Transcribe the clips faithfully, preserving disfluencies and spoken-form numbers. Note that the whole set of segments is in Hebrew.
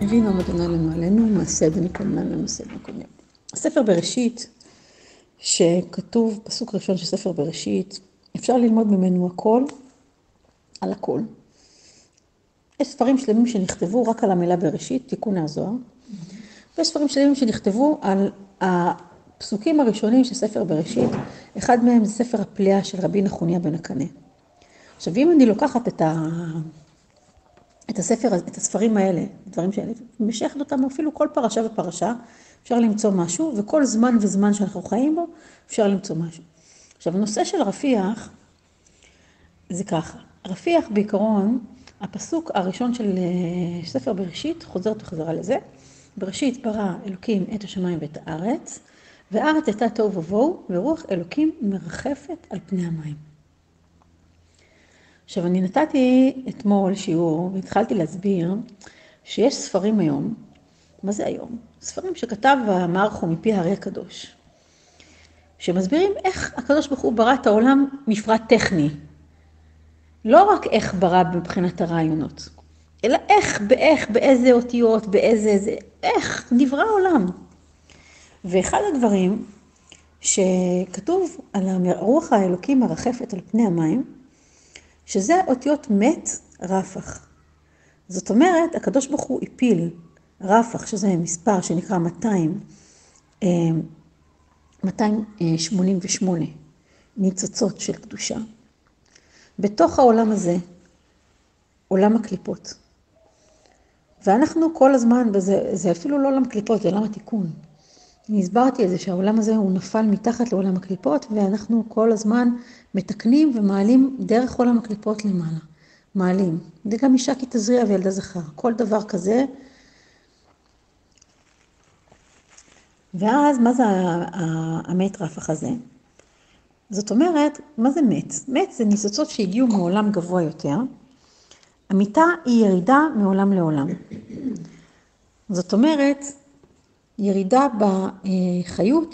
הבינו אדוני אלוהינו עלינו, מעשה אדוני קודמנו לנו סדר קודמים. ספר בראשית, שכתוב פסוק ראשון של ספר בראשית, אפשר ללמוד ממנו הכל על הכל. יש ספרים שלמים שנכתבו רק על המילה בראשית, תיקון הזוהר, ויש ספרים שלמים שנכתבו על הפסוקים הראשונים של ספר בראשית, אחד מהם זה ספר הפליאה של רבי נחוניה בן הקנה. עכשיו, אם אני לוקחת את ה... את הספר, את הספרים האלה, הדברים שאלה, ומשייכת אותם אפילו כל פרשה ופרשה, אפשר למצוא משהו, וכל זמן וזמן שאנחנו חיים בו, אפשר למצוא משהו. עכשיו, הנושא של רפיח, זה ככה. רפיח בעיקרון, הפסוק הראשון של ספר בראשית, חוזרת וחזרה לזה, בראשית ברא אלוקים את השמיים ואת הארץ, והארץ הייתה תוהו ובוהו, ורוח אלוקים מרחפת על פני המים. עכשיו, אני נתתי אתמול שיעור, והתחלתי להסביר שיש ספרים היום, מה זה היום? ספרים שכתב המערכו מפי הארי הקדוש, שמסבירים איך הקדוש ברוך הוא ברא את העולם מפרט טכני. לא רק איך ברא מבחינת הרעיונות, אלא איך, באיך, באיזה אותיות, באיזה, זה, איך נברא העולם. ואחד הדברים שכתוב על רוח האלוקים מרחפת על פני המים, שזה אותיות מת רפח. זאת אומרת, הקדוש ברוך הוא הפיל רפח, שזה מספר שנקרא מאתיים, מאתיים שמונים ושמונה ניצוצות של קדושה. בתוך העולם הזה, עולם הקליפות. ואנחנו כל הזמן, וזה, זה אפילו לא עולם הקליפות, זה עולם התיקון. אני הסברתי את זה שהעולם הזה הוא נפל מתחת לעולם הקליפות, ואנחנו כל הזמן מתקנים ומעלים דרך עולם הקליפות למעלה. מעלים. זה גם אישה כי תזריע וילדה זכר. כל דבר כזה. ואז מה זה המת רפח הזה? זאת אומרת, מה זה מת? מת זה ניצוצות שהגיעו מעולם גבוה יותר. המיטה היא ירידה מעולם לעולם. זאת אומרת, ירידה בחיות,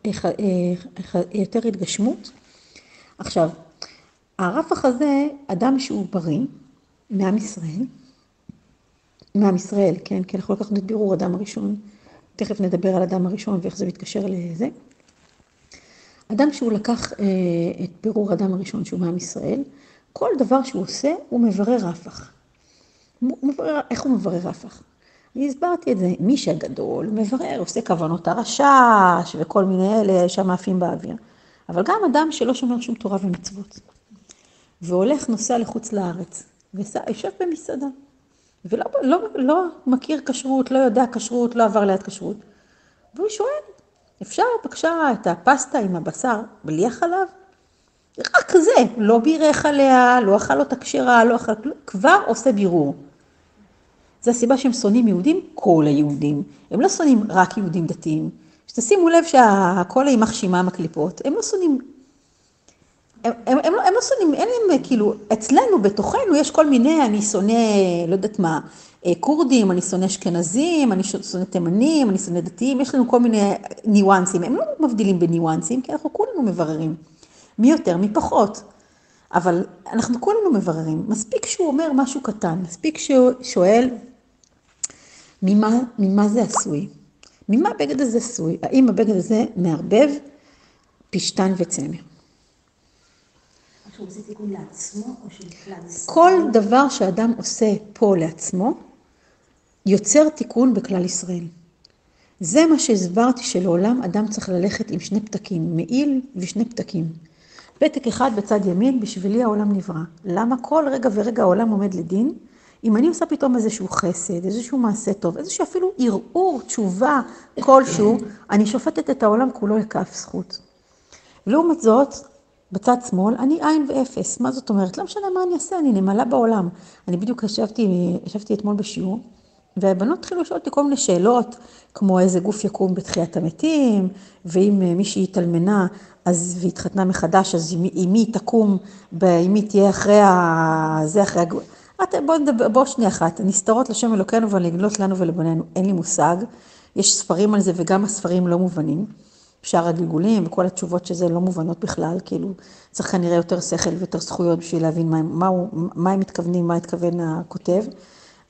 יותר התגשמות. עכשיו, הרפח הזה, אדם שהוא בריא, מעם ישראל, מעם ישראל, כן, כי אנחנו לקחנו את בירור אדם הראשון, תכף נדבר על אדם הראשון ואיך זה מתקשר לזה. אדם שהוא לקח את בירור אדם הראשון שהוא מעם ישראל, כל דבר שהוא עושה הוא מברר רפח. הוא מברר, איך הוא מברר רפח? אני הסברתי את זה, מי שהגדול מברר, עושה כוונות הרשש וכל מיני אלה שמאפים באוויר. אבל גם אדם שלא שומר שום תורה ומצוות. והולך נוסע לחוץ לארץ, ויושב במסעדה. ולא לא, לא מכיר כשרות, לא יודע כשרות, לא עבר ליד כשרות. והוא שואל, אפשר בבקשה את הפסטה עם הבשר בלי החלב? רק זה, לא בירך עליה, לא אכל אותה כשרה, לא אכל, כבר עושה בירור. זה הסיבה שהם שונאים יהודים, כל היהודים. הם לא שונאים רק יהודים דתיים. שתשימו לב שהכל היא מחשימה מקליפות. הם לא שונאים, הם, הם, הם, לא, הם לא שונאים, אין להם כאילו, אצלנו, בתוכנו, יש כל מיני, אני שונא, לא יודעת מה, קורדים, אני שונא אשכנזים, אני שונא תימנים, אני שונא דתיים, יש לנו כל מיני ניואנסים. הם לא מבדילים בניואנסים, כי אנחנו כולנו מבררים. מי יותר, מי פחות. אבל אנחנו כולנו מבררים. מספיק שהוא אומר משהו קטן, מספיק שהוא שואל, ממה, ממה זה עשוי? ממה הבגד הזה עשוי? האם הבגד הזה מערבב פשטן וצמר? שהוא עושה תיקון לעצמו או שבכלל? כל דבר שאדם עושה פה לעצמו, יוצר תיקון בכלל ישראל. זה מה שהסברתי שלעולם אדם צריך ללכת עם שני פתקים, מעיל ושני פתקים. פתק אחד בצד ימין, בשבילי העולם נברא. למה כל רגע ורגע העולם עומד לדין? אם אני עושה פתאום איזשהו חסד, איזשהו מעשה טוב, איזשהו אפילו ערעור, תשובה, כלשהו, אני שופטת את העולם כולו לכף זכות. לעומת זאת, בצד שמאל, אני עין ואפס. מה זאת אומרת? לא משנה מה אני אעשה, אני נמלה בעולם. אני בדיוק ישבתי, ישבתי אתמול בשיעור, והבנות התחילו לשאול אותי כל מיני שאלות, כמו איזה גוף יקום בתחיית המתים, ואם מישהי התאלמנה, אז והתחתנה מחדש, אז אם היא תקום, אם היא תהיה אחרי ה... זה אחרי הגבול. בוא, בוא שנייה אחת, נסתרות לשם אלוקינו ולגלות לנו ולבנינו, אין לי מושג, יש ספרים על זה וגם הספרים לא מובנים, שאר הגלגולים וכל התשובות שזה לא מובנות בכלל, כאילו צריך כנראה יותר שכל ויותר זכויות בשביל להבין מה, מה, מה הם מתכוונים, מה התכוון הכותב,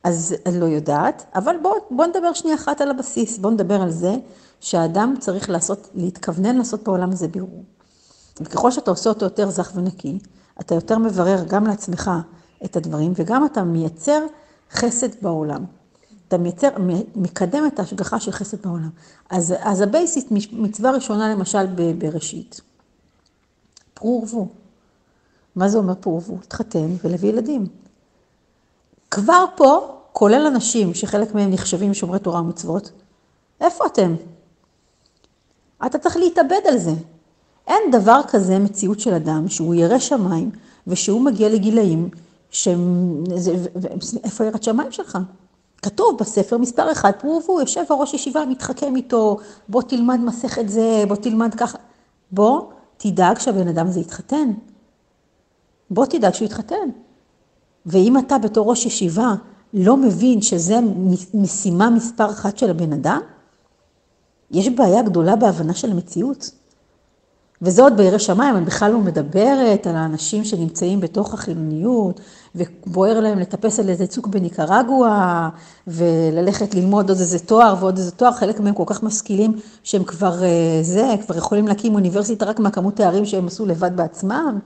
אז אני לא יודעת, אבל בוא, בוא נדבר שנייה אחת על הבסיס, בוא נדבר על זה שהאדם צריך לעשות, להתכוונן לעשות בעולם הזה בירור. וככל שאתה עושה אותו יותר זך ונקי, אתה יותר מברר גם לעצמך את הדברים, וגם אתה מייצר חסד בעולם. אתה מייצר, מקדם את ההשגחה של חסד בעולם. אז, אז הבייסיס, מצווה ראשונה למשל בראשית. פרו ורבו. מה זה אומר פרו ורבו? תחתן ולהביא ילדים. כבר פה, כולל אנשים שחלק מהם נחשבים שומרי תורה ומצוות, איפה אתם? אתה צריך להתאבד על זה. אין דבר כזה מציאות של אדם שהוא ירא שמיים, ושהוא מגיע לגילאים, שהם, איפה יראת שמיים שלך? כתוב בספר מספר אחד, פרו ורבו, יושב הראש ישיבה, מתחכם איתו, בוא תלמד מסכת זה, בוא תלמד ככה. בוא תדאג שהבן אדם הזה יתחתן. בוא תדאג שהוא יתחתן. ואם אתה בתור ראש ישיבה לא מבין שזה משימה מספר אחת של הבן אדם, יש בעיה גדולה בהבנה של המציאות. וזה עוד בירא שמיים, אני בכלל לא מדברת על האנשים שנמצאים בתוך החילוניות, ובוער להם לטפס על איזה צוק בניקרגואה, וללכת ללמוד עוד איזה תואר ועוד איזה תואר, חלק מהם כל כך משכילים שהם כבר זה, כבר יכולים להקים אוניברסיטה רק מהכמות תארים שהם עשו לבד בעצמם.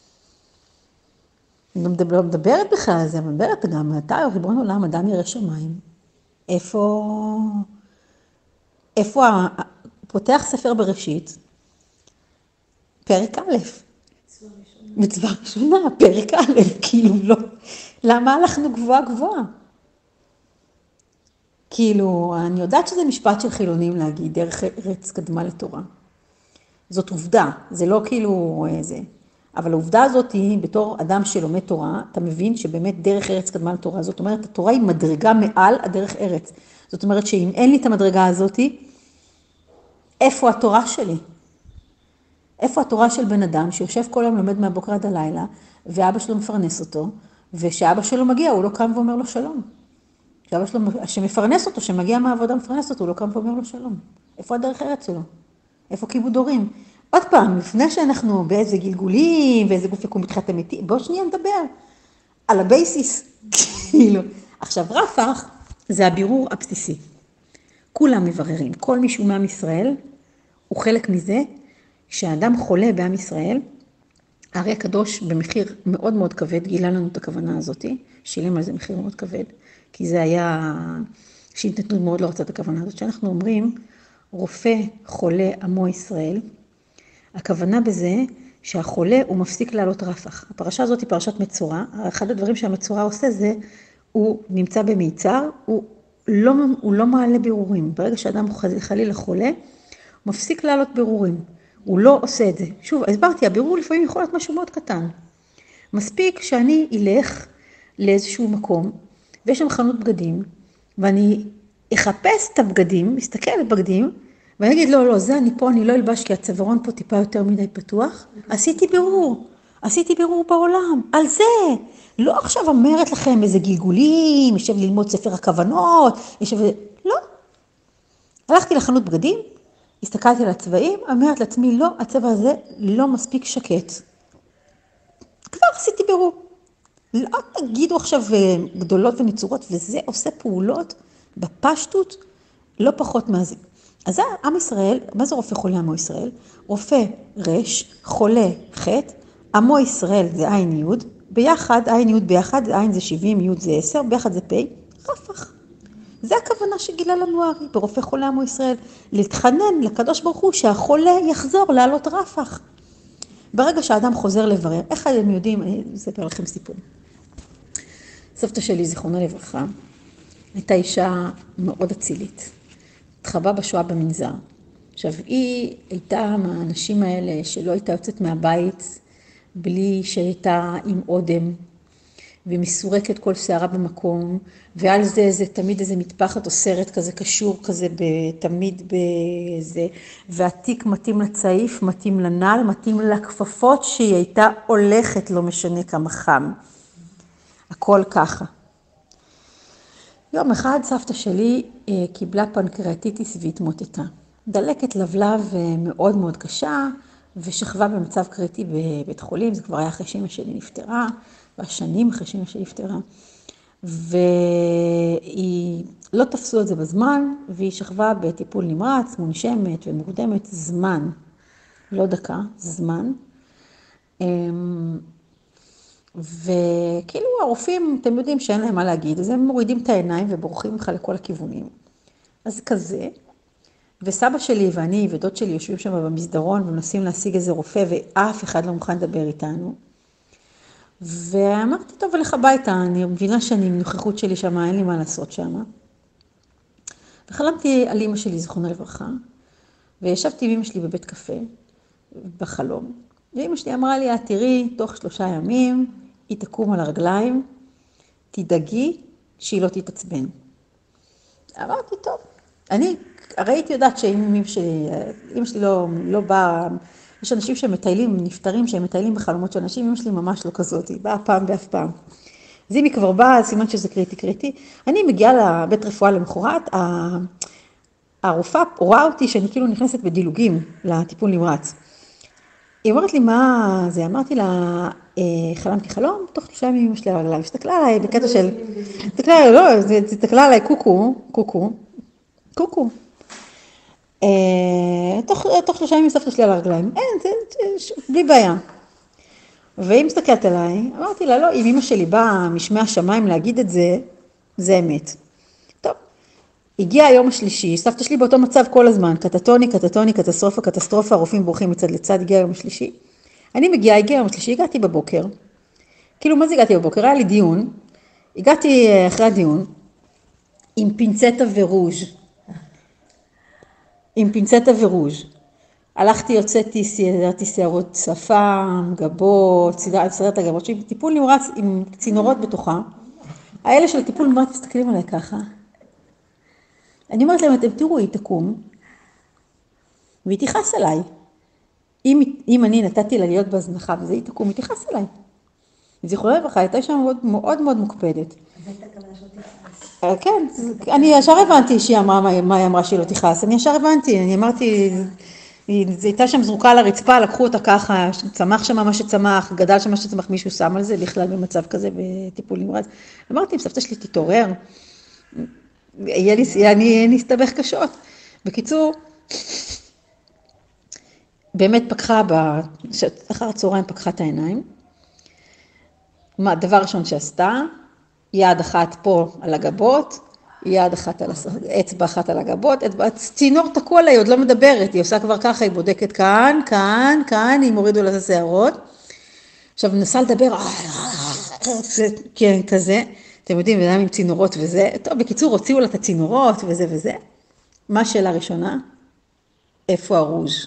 אני לא מדברת בכלל על זה, אני מדברת גם, אתה ריבון עולם, אדם ירא שמיים. איפה, איפה, פותח ספר בראשית, פרק א', מצווה ראשונה, פרק א', כאילו לא, למה הלכנו גבוהה גבוהה? כאילו, אני יודעת שזה משפט של חילונים להגיד, דרך ארץ קדמה לתורה. זאת עובדה, זה לא כאילו זה. אבל העובדה הזאת היא, בתור אדם שלומד תורה, אתה מבין שבאמת דרך ארץ קדמה לתורה, זאת אומרת, התורה היא מדרגה מעל הדרך ארץ. זאת אומרת שאם אין לי את המדרגה הזאת, איפה התורה שלי? איפה התורה של בן אדם שיושב כל היום לומד מהבוקר עד הלילה, ואבא שלו מפרנס אותו, ושאבא שלו מגיע, הוא לא קם ואומר לו שלום. שאבא שלו, שמפרנס אותו, שמגיע מהעבודה מפרנס אותו, הוא לא קם ואומר לו שלום. איפה הדרך ארץ שלו? איפה כיבוד הורים? עוד פעם, לפני שאנחנו באיזה גלגולים, ואיזה גוף יקום בתחילת אמיתי, בואו שנייה נדבר על הבייסיס. כאילו, עכשיו רפ"ח זה הבירור הבסיסי. כולם מבררים, כל מישהו מעם ישראל הוא חלק מזה, שהאדם חולה בעם ישראל, הארי הקדוש במחיר מאוד מאוד כבד, גילה לנו את הכוונה הזאת, שילם על זה מחיר מאוד כבד, כי זה היה, שהתנתנות מאוד לא רצה את הכוונה הזאת, שאנחנו אומרים, רופא חולה עמו ישראל, הכוונה בזה שהחולה הוא מפסיק לעלות רפ"ח. הפרשה הזאת היא פרשת מצורע, אחד הדברים שהמצורע עושה זה, הוא נמצא במיצר, הוא לא, הוא לא מעלה בירורים, ברגע שאדם חלילה חולה, הוא מפסיק לעלות בירורים. הוא לא עושה את זה. שוב, הסברתי, הבירור לפעמים יכול להיות משהו מאוד קטן. מספיק שאני אלך לאיזשהו מקום, ויש שם חנות בגדים, ואני אחפש את הבגדים, מסתכל על הבגדים, ואני אגיד, לא, לא, זה אני פה, אני לא אלבש, כי הצווארון פה טיפה יותר מדי פתוח. עשיתי בירור, עשיתי בירור בעולם, על זה. לא עכשיו אומרת לכם איזה גלגולים, יושב ללמוד ספר הכוונות, יושב... לא. הלכתי לחנות בגדים, הסתכלתי על הצבעים, אמרת לעצמי, לא, הצבע הזה לא מספיק שקט. כבר עשיתי בירור. לא תגידו עכשיו גדולות ונצורות, וזה עושה פעולות בפשטות לא פחות מהזה. אז עם ישראל, מה זה רופא חולה עמו ישראל? רופא רש, חולה חטא, עמו ישראל זה עין יוד, ביחד, עין יוד ביחד, עין זה שבעים, יוד זה עשר, ביחד זה פי, רפ"ח. זה הכוונה שגילה לנו הארי, ברופא חולה עמו ישראל, להתחנן לקדוש ברוך הוא שהחולה יחזור לעלות רפ"ח. ברגע שהאדם חוזר לברר, איך אתם יודעים, אני אספר לכם סיפור. סבתא שלי, זיכרונה לברכה, הייתה אישה מאוד אצילית. התחבאה בשואה במנזר. עכשיו, היא הייתה מהאנשים האלה שלא הייתה יוצאת מהבית, בלי שהייתה עם אודם, והיא מסורקת כל שערה במקום, ועל זה זה תמיד איזה מטפחת או סרט כזה קשור כזה, תמיד בזה, והתיק מתאים לצעיף, מתאים לנעל, מתאים לכפפות שהיא הייתה הולכת, לא משנה כמה חם. הכל ככה. יום אחד סבתא שלי אה, קיבלה פנקרטיטיס והתמוטטה. דלקת לבלב אה, מאוד מאוד קשה, ושכבה במצב קריטי בבית חולים, זה כבר היה אחרי שאמא שלי נפטרה, והשנים אחרי שאמא שלי נפטרה. והיא לא תפסו את זה בזמן, והיא שכבה בטיפול נמרץ, מונשמת ומורדמת זמן, לא דקה, זמן. וכאילו הרופאים, אתם יודעים שאין להם מה להגיד, אז הם מורידים את העיניים ובורחים לך לכל הכיוונים. אז כזה, וסבא שלי ואני ודוד שלי יושבים שם במסדרון ומנסים להשיג איזה רופא, ואף אחד לא מוכן לדבר איתנו. ואמרתי, טוב, הלך הביתה, אני מבינה שאני עם נוכחות שלי שם, אין לי מה לעשות שם. וחלמתי על אמא שלי, זכרונה לברכה, וישבתי עם אמא שלי בבית קפה, בחלום. ואמא שלי אמרה לי, תראי, תוך שלושה ימים, היא תקום על הרגליים, תדאגי שהיא לא תתעצבן. אמרתי, טוב, אני הרי הייתי יודעת שאם אמא שלי, אמא שלי לא, לא באה, יש אנשים שמטיילים, נפטרים, שהם מטיילים בחלומות של אנשים, אמא שלי ממש לא כזאת, היא באה פעם באף פעם. אז אם היא כבר באה, סימן שזה קריטי קריטי. אני מגיעה לבית רפואה למחרת, הרופאה רואה אותי שאני כאילו נכנסת בדילוגים לטיפול נמרץ. היא אומרת לי, מה זה? אמרתי לה, חלמתי חלום, תוך שלושה ימים אמא שלי על הרגליים. הסתכלה עליי בקטע של, הסתכלה עליי, לא, הסתכלה עליי, קוקו, קוקו, קוקו. תוך, תוך שלושה ימים סבתא שלי על הרגליים. אין, זה, זה, בלי בעיה. והיא מסתכלת עליי, אמרתי לה, לא, אם אמא שלי באה משמי השמיים להגיד את זה, זה אמת. טוב, הגיע היום השלישי, סבתא שלי באותו מצב כל הזמן, קטטוני, קטטוני, קטסטרופה, קטסטרופה, הרופאים בורחים מצד לצד, הגיע היום השלישי. אני מגיעה, הגיע היום השלישי, הגעתי בבוקר. כאילו, מה זה הגעתי בבוקר? היה לי דיון, הגעתי אחרי הדיון, עם פינצטה ורוז'. עם פינצטה ורוז'. הלכתי, יוצאתי, סיירתי שערות שפם, גבות, סדרת הגבות, שהיא טיפול נמרץ עם צינורות בתוכה. האלה של הטיפול נמרץ מסתכלים עליי ככה. אני אומרת להם, אתם תראו, היא תקום, והיא תיחס עליי. אם, אם אני נתתי לה להיות בהזנחה, וזה היא תקום, היא תיחס עליי. זכרונה לברכה, הייתה שם מאוד מאוד, מאוד מוקפדת. אז הייתה כוונה שלא תכעס. כן, אני ישר הבנתי שהיא אמרה, מה היא אמרה שהיא לא תכעס. אני ישר הבנתי, אני אמרתי, היא הייתה שם זרוקה על הרצפה, לקחו אותה ככה, צמח שם מה שצמח, גדל שם מה שצמח, מישהו שם על זה, בכלל במצב כזה בטיפול נמרץ. אמרתי, אם סבתא שלי תתעורר, יהיה לי, אני נסתבך קשות. בקיצור, באמת פקחה, אחר הצהריים פקחה את העיניים. הדבר ראשון שעשתה, יד אחת פה על הגבות, יד אחת על אצבע אחת על הגבות, צינור תקוע לה, היא עוד לא מדברת, היא עושה כבר ככה, היא בודקת כאן, כאן, כאן, היא מורידו לה את השערות. עכשיו, נסה לדבר, כן, כזה, אתם יודעים, בינם עם צינורות וזה, טוב, בקיצור, הוציאו לה את הצינורות וזה וזה. מה השאלה הראשונה? איפה הרוז'?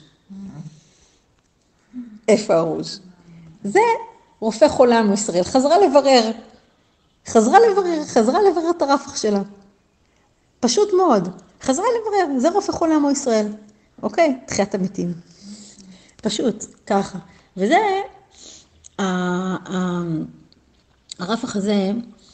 איפה הרוז'? זה רופא חולם מישראל, חזרה לברר, חזרה לברר, חזרה לברר את הרפח שלה. פשוט מאוד, חזרה לברר, זה רופא חולם מישראל. אוקיי, תחיית המתים. פשוט, ככה. וזה, הרפח הזה,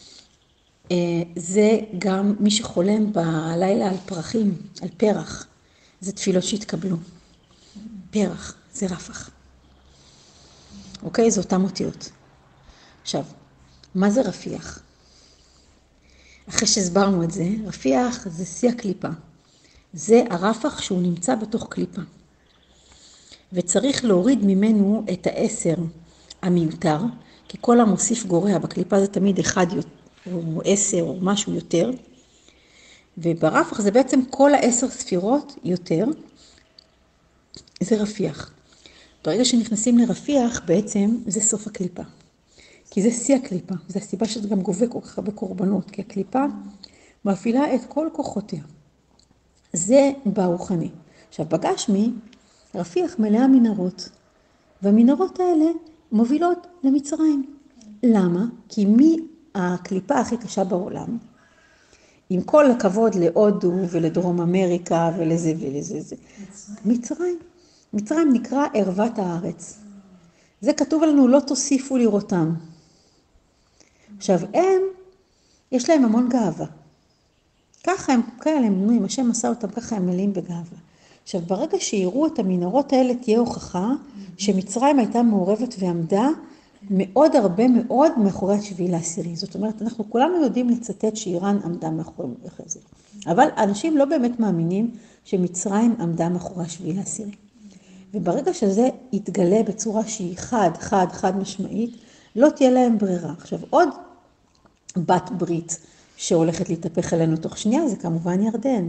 זה גם מי שחולם בלילה על פרחים, על פרח. זה תפילות שהתקבלו. פרח, זה רפח. אוקיי, זה אותם אותיות. עכשיו, מה זה רפיח? אחרי שהסברנו את זה, רפיח זה שיא הקליפה. זה הרפח שהוא נמצא בתוך קליפה. וצריך להוריד ממנו את העשר המיותר, כי כל המוסיף גורע, בקליפה זה תמיד אחד או עשר או משהו יותר, וברפח זה בעצם כל העשר ספירות יותר, זה רפיח. ברגע שנכנסים לרפיח, בעצם זה סוף הקליפה. כי זה שיא הקליפה, זה הסיבה שזה גם גובה כל כך הרבה קורבנות, כי הקליפה מפעילה את כל כוחותיה. זה ברוחני. עכשיו, בגשמי, רפיח מלאה מנהרות, והמנהרות האלה מובילות למצרים. למה? כי מי הקליפה הכי קשה בעולם? עם כל הכבוד להודו ולדרום אמריקה ולזה ולזה, זה. מצרים. מצרים נקרא ערוות הארץ. זה כתוב לנו, לא תוסיפו לראותם. עכשיו, הם, יש להם המון גאווה. ככה הם, כאלה הם בנויים, השם עשה אותם, ככה הם מלאים בגאווה. עכשיו, ברגע שיראו את המנהרות האלה, תהיה הוכחה שמצרים הייתה מעורבת ועמדה מאוד הרבה מאוד מאחורי השביעי לעשירי. זאת אומרת, אנחנו כולנו יודעים לצטט שאיראן עמדה מאחורי זה. אבל אנשים לא באמת מאמינים שמצרים עמדה מאחורי השביעי לעשירי. וברגע שזה יתגלה בצורה שהיא חד, חד, חד משמעית, לא תהיה להם ברירה. עכשיו, עוד בת ברית שהולכת להתהפך עלינו תוך שנייה, זה כמובן ירדן.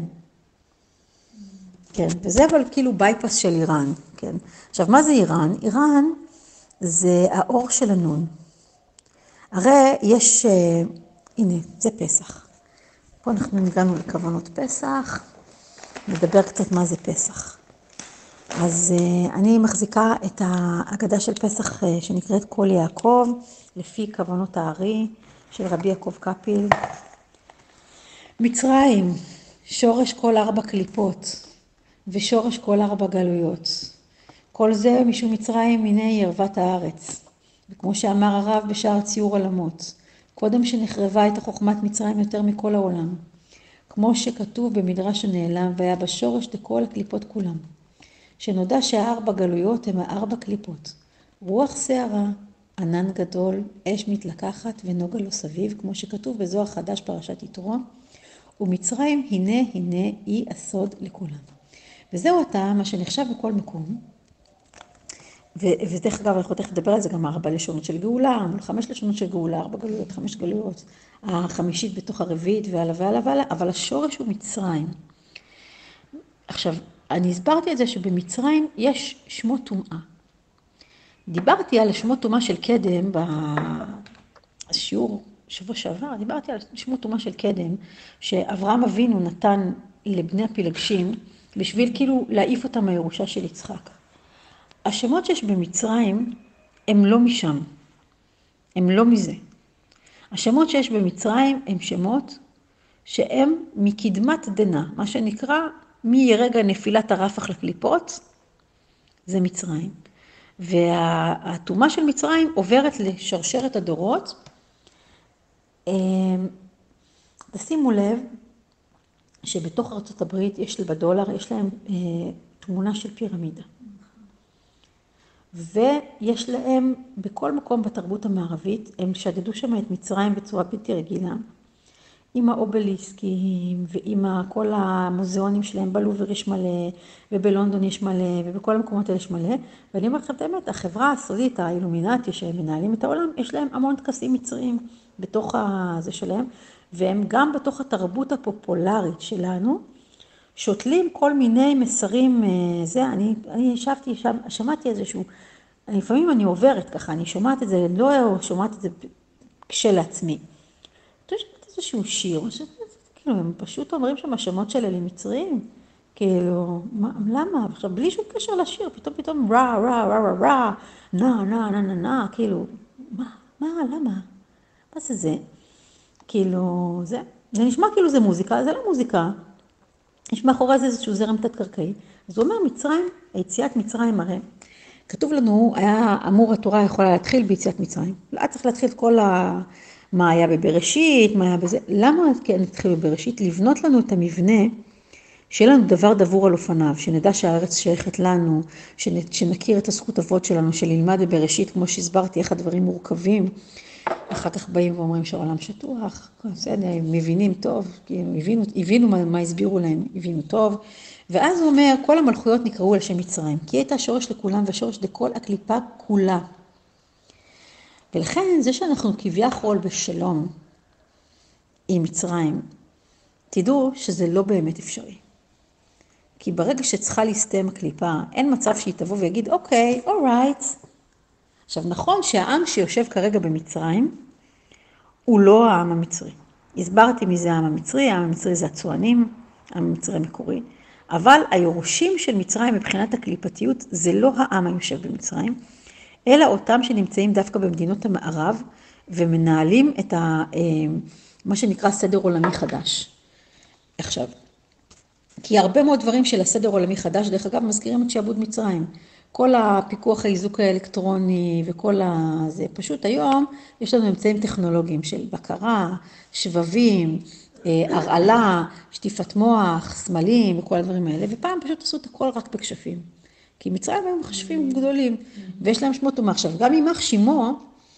כן, וזה אבל כאילו בייפס של איראן, כן. עכשיו, מה זה איראן? איראן זה האור של הנון. הרי יש, הנה, זה פסח. פה אנחנו ניגענו לכוונות פסח, נדבר קצת מה זה פסח. אז אני מחזיקה את ההגדה של פסח שנקראת כל יעקב, לפי כוונות הארי של רבי יעקב קפיל. מצרים, שורש כל ארבע קליפות, ושורש כל ארבע גלויות. כל זה משום מצרים הנה היא ערוות הארץ. וכמו שאמר הרב בשער ציור עולמות, קודם שנחרבה את החוכמת מצרים יותר מכל העולם. כמו שכתוב במדרש הנעלם, והיה בשורש לכל הקליפות כולם. שנודע שהארבע גלויות הם הארבע קליפות. רוח שערה, ענן גדול, אש מתלקחת ונוגה לו סביב, כמו שכתוב בזוהר חדש פרשת יתרו. ומצרים הנה הנה היא הסוד לכולם. וזהו הטעם, מה שנחשב בכל מקום. ודרך אגב, אנחנו תכף נדבר על זה גם ארבע לשונות של גאולה, חמש לשונות של גאולה, ארבע גלויות, חמש גלויות, החמישית בתוך הרביעית והלאה והלאה והלאה, אבל השורש הוא מצרים. עכשיו, אני הסברתי את זה שבמצרים יש שמות טומאה. דיברתי על שמות טומאה של קדם בשיעור שבוע שעבר, דיברתי על שמות טומאה של קדם, שאברהם אבינו נתן לבני הפילגשים, בשביל כאילו להעיף אותם מהירושה של יצחק. השמות שיש במצרים הם לא משם, הם לא מזה. השמות שיש במצרים הם שמות שהם מקדמת דנה, מה שנקרא מרגע נפילת הרפח לקליפות, זה מצרים. והטומאה של מצרים עוברת לשרשרת הדורות. תשימו לב שבתוך ארצות הברית יש בדולר, יש להם תמונה של פירמידה. ויש להם, בכל מקום בתרבות המערבית, הם שדדו שם את מצרים בצורה בלתי רגילה, עם האובליסקים ועם כל המוזיאונים שלהם, בלובר יש מלא, ובלונדון יש מלא, ובכל המקומות האלה יש מלא. ואני אומר לכם, באמת, החברה הסודית, האילומינטי, שהם מנהלים את העולם, יש להם המון טקסים מצריים בתוך הזה שלהם, והם גם בתוך התרבות הפופולרית שלנו, שותלים כל מיני מסרים, זה, אני, אני ישבתי, שם, שמעתי איזשהו, אני, לפעמים אני עוברת ככה, אני שומעת את זה, לא שומעת את זה כשלעצמי. אתה שמעת איזשהו שיר, ש... כאילו, הם פשוט אומרים שם השמות של אלה מצרים, כאילו, מה, למה? עכשיו, בלי שום קשר לשיר, פתאום, פתאום, רע, רע, רע, רע, רע, נע, נע, נע, נע, נע, כאילו, מה, מה, למה? מה זה זה? כאילו, זה, זה נשמע כאילו זה מוזיקה, זה לא מוזיקה. יש מאחורי זה איזשהו זרם תת-קרקעי. אז הוא אומר, מצרים, היציאת מצרים הרי, כתוב לנו, היה אמור התורה יכולה להתחיל ביציאת מצרים. לא צריך להתחיל את כל ה... מה היה בבראשית, מה היה בזה. למה כן התחיל בבראשית? לבנות לנו את המבנה, שיהיה לנו דבר דבור על אופניו, שנדע שהארץ שייכת לנו, שנכיר את הזכות אבות שלנו, שנלמד בבראשית, כמו שהסברתי, איך הדברים מורכבים. אחר כך באים ואומרים שהעולם שטוח, בסדר, הם מבינים טוב, כי הם הבינו, הבינו מה, מה הסבירו להם, הבינו טוב. ואז הוא אומר, כל המלכויות נקראו על שם מצרים, כי הייתה שורש לכולם ושורש לכל הקליפה כולה. ולכן זה שאנחנו כביכול בשלום עם מצרים, תדעו שזה לא באמת אפשרי. כי ברגע שצריכה להסתיים הקליפה, אין מצב שהיא תבוא ויגיד, אוקיי, alright. עכשיו, נכון שהעם שיושב כרגע במצרים, הוא לא העם המצרי. הסברתי מי זה העם המצרי, העם המצרי זה הצוענים, העם המצרי המקורי, אבל היורשים של מצרים מבחינת הקליפתיות, זה לא העם היושב במצרים, אלא אותם שנמצאים דווקא במדינות המערב, ומנהלים את ה, מה שנקרא סדר עולמי חדש. עכשיו, כי הרבה מאוד דברים של הסדר עולמי חדש, דרך אגב, מזכירים את שעבוד מצרים. כל הפיקוח האיזוק האלקטרוני וכל הזה, פשוט היום יש לנו אמצעים טכנולוגיים של בקרה, שבבים, הרעלה, שטיפת מוח, סמלים וכל הדברים האלה, ופעם פשוט עשו את הכל רק בכשפים. כי מצרים הם חשפים גדולים, ויש להם שמות טומאה. עכשיו, גם יימח שמו,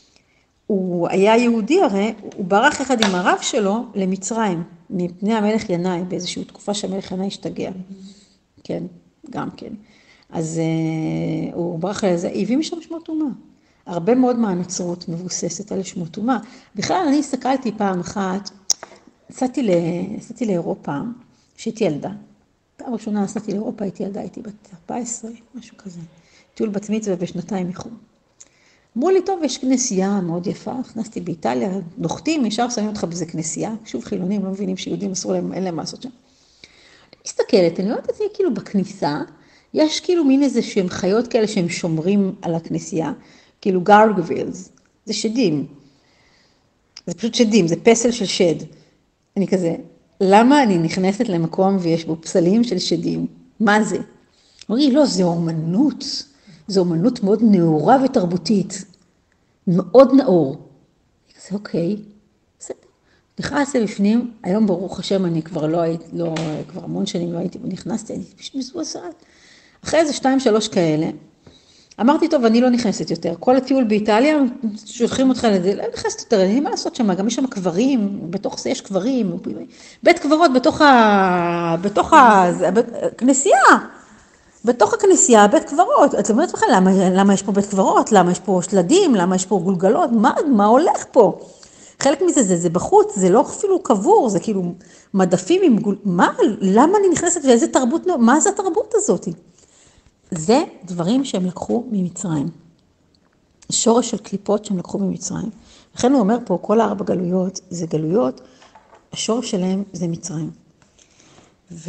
הוא היה יהודי הרי, הוא ברח אחד עם הרב שלו למצרים, מפני המלך ינאי, באיזושהי תקופה שהמלך ינאי השתגע. כן, גם כן. אז uh, הוא ברח לזה, הביא משם שמות אומה. הרבה מאוד מהנצרות מבוססת על שמות אומה. בכלל, אני הסתכלתי פעם אחת, נסעתי, ל... נסעתי לאירופה, שהייתי ילדה. פעם ראשונה נסעתי לאירופה, הייתי ילדה, הייתי בת ארבע עשרה, משהו כזה. טיול בת מצווה בשנתיים איחור. אמרו לי, טוב, יש כנסייה מאוד יפה, הכנסתי באיטליה, נוחתים, ישר שמים אותך בזה כנסייה, שוב חילונים, לא מבינים שיהודים אסור להם, אין להם מה לעשות שם. אני מסתכלת, אני רואה את זה כאילו בכניסה, יש כאילו מין איזה שהם חיות כאלה שהם שומרים על הכנסייה, כאילו גארגווילס, זה שדים. זה פשוט שדים, זה פסל של שד. אני כזה, למה אני נכנסת למקום ויש בו פסלים של שדים? מה זה? אמרי, לא, זה אומנות. זו אומנות מאוד נאורה ותרבותית. מאוד נאור. אני כזה, אוקיי. בסדר. נכנסתי בפנים, היום ברוך השם אני כבר לא הייתי, לא, כבר המון שנים לא הייתי, ונכנסתי, אני פשוט מזועזעת. אחרי איזה שתיים, שלוש כאלה, אמרתי, טוב, אני לא נכנסת יותר. כל הטיול באיטליה, שולחים אותך לזה, לא נכנסת יותר, אין מה לעשות שם, גם יש שם קברים, בתוך זה יש קברים, בית קברות בתוך ה... בתוך ה... כנסייה. בתוך הכנסייה, בית קברות. את אומרת לך, למה, למה יש פה בית קברות? למה יש פה שלדים? למה יש פה גולגלות? מה, מה הולך פה? חלק מזה, זה, זה בחוץ, זה לא אפילו קבור, זה כאילו מדפים עם גול... מה? למה אני נכנסת ואיזה תרבות? מה זה התרבות הזאת? זה דברים שהם לקחו ממצרים. שורש של קליפות שהם לקחו ממצרים. לכן הוא אומר פה, כל הארבע גלויות, זה גלויות, השורש שלהם זה מצרים. ו...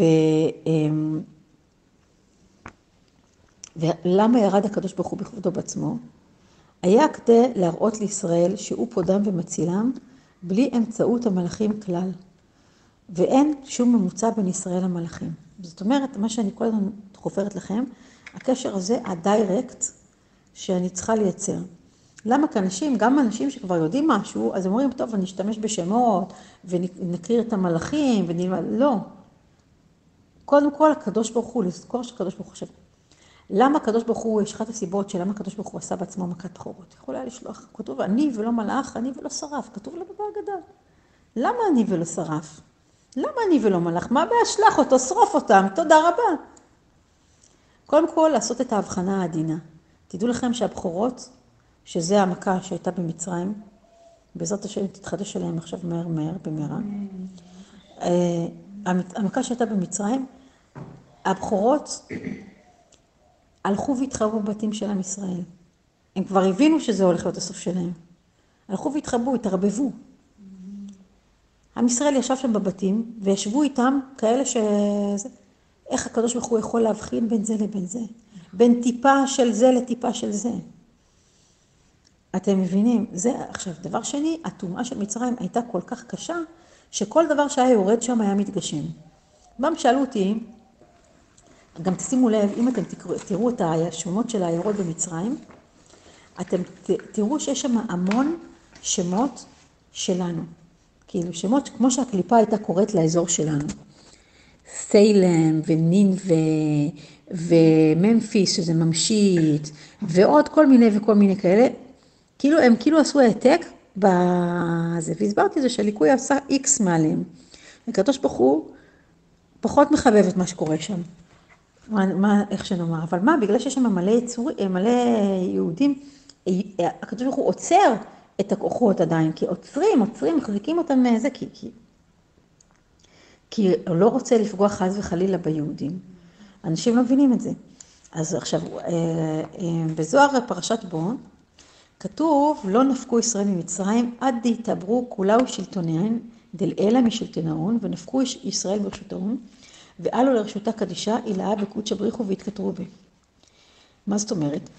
ולמה ירד הקדוש ברוך הוא בכבודו בעצמו? היה כדי להראות לישראל שהוא פודם ומצילם, בלי אמצעות המלאכים כלל. ואין שום ממוצע בין ישראל למלאכים. זאת אומרת, מה שאני כל הזמן חופרת לכם, הקשר הזה, הדיירקט, שאני צריכה לייצר. למה? כי אנשים, גם אנשים שכבר יודעים משהו, אז הם אומרים, טוב, אני אשתמש בשמות, ונקריא את המלאכים, ונלמד, לא. קודם כל, הקדוש ברוך הוא, לזכור שהקדוש ברוך הוא חושב. למה הקדוש ברוך הוא, יש אחת הסיבות שלמה הקדוש ברוך הוא עשה בעצמו מכת בכורות? יכול היה לשלוח, כתוב, אני ולא מלאך, אני ולא שרף, כתוב לו בהגדה. למה אני ולא שרף? למה אני ולא מלאך? מה הבעיה? שלח אותו, שרוף אותם, תודה רבה. קודם כל, לעשות את ההבחנה העדינה. תדעו לכם שהבכורות, שזה המכה שהייתה במצרים, בעזרת השם תתחדש עליהם עכשיו מהר מהר במהרה. המכה שהייתה במצרים, הבכורות הלכו והתחברו בבתים של עם ישראל. הם כבר הבינו שזה הולך להיות הסוף שלהם. הלכו והתחברו, התערבבו. עם ישראל ישב שם בבתים, וישבו איתם כאלה ש... איך הקדוש ברוך הוא יכול להבחין בין זה לבין זה? בין טיפה של זה לטיפה של זה. אתם מבינים? זה, עכשיו, דבר שני, הטומאה של מצרים הייתה כל כך קשה, שכל דבר שהיה יורד שם היה מתגשם. פעם שאלו אותי, גם תשימו לב, אם אתם תראו את השמות של העיירות במצרים, אתם תראו שיש שם המון שמות שלנו. כאילו, שמות כמו שהקליפה הייתה קוראת לאזור שלנו. סיילם ונינווה וממפיס, שזה ממשיט, ועוד כל מיני וכל מיני כאלה. כאילו, הם כאילו עשו העתק בזה, והסברתי זה שהליקוי עשה איקס מעלים. הקדוש ברוך הוא פחות מחבב את מה שקורה שם. מה, מה, איך שנאמר, אבל מה, בגלל שיש שם מלא יצורים, מלא יהודים, הקדוש ברוך הוא עוצר את הכוחות עדיין, כי עוצרים, עוצרים, מחזיקים אותם מזה, כי, כי, כי הוא לא רוצה לפגוע חס וחלילה ביהודים. אנשים לא מבינים את זה. אז עכשיו, בזוהר פרשת בו, כתוב, לא נפקו ישראל ממצרים, עד דהתעברו כולה ושלטוניהן, דל אלה משלטונהון, ונפקו ישראל ברשותהון, ועלו לרשותה קדישה, אילאה בקודש הבריחו והתכתרו בה. מה זאת אומרת?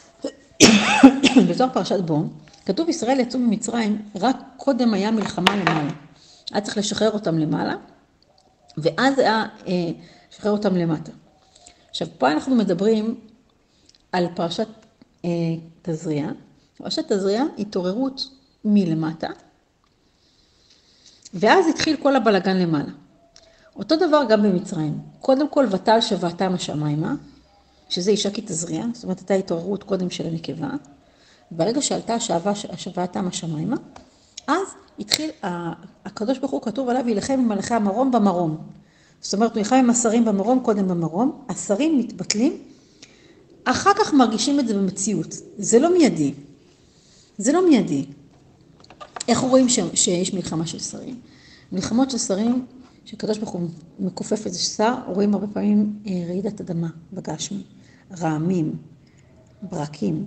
בזוהר פרשת בו, כתוב ישראל יצאו ממצרים, רק קודם היה מלחמה למעלה. היה צריך לשחרר אותם למעלה, ואז היה אה, לשחרר אותם למטה. עכשיו, פה אנחנו מדברים על פרשת אה, תזריע. פרשת תזריע, התעוררות מלמטה, ואז התחיל כל הבלגן למעלה. אותו דבר גם במצרים. קודם כל, ותל שבעתם השמיימה, שזה אישה כי תזריע, זאת אומרת, הייתה התעוררות קודם של הנקבה, ברגע שעלתה השאבה, השבעתם השמיימה, אז התחיל, הקדוש ברוך הוא כתוב עליו, ילחם עם מלאכי המרום במרום. זאת אומרת, הוא ילחם עם השרים במרום, קודם במרום, השרים מתבטלים, אחר כך מרגישים את זה במציאות. זה לא מיידי. זה לא מיידי. איך רואים ש, שיש מלחמה של שרים? מלחמות של שרים, שקדוש ברוך הוא מכופף איזה שר, רואים הרבה פעמים רעידת אדמה בגשמי, רעמים, ברקים.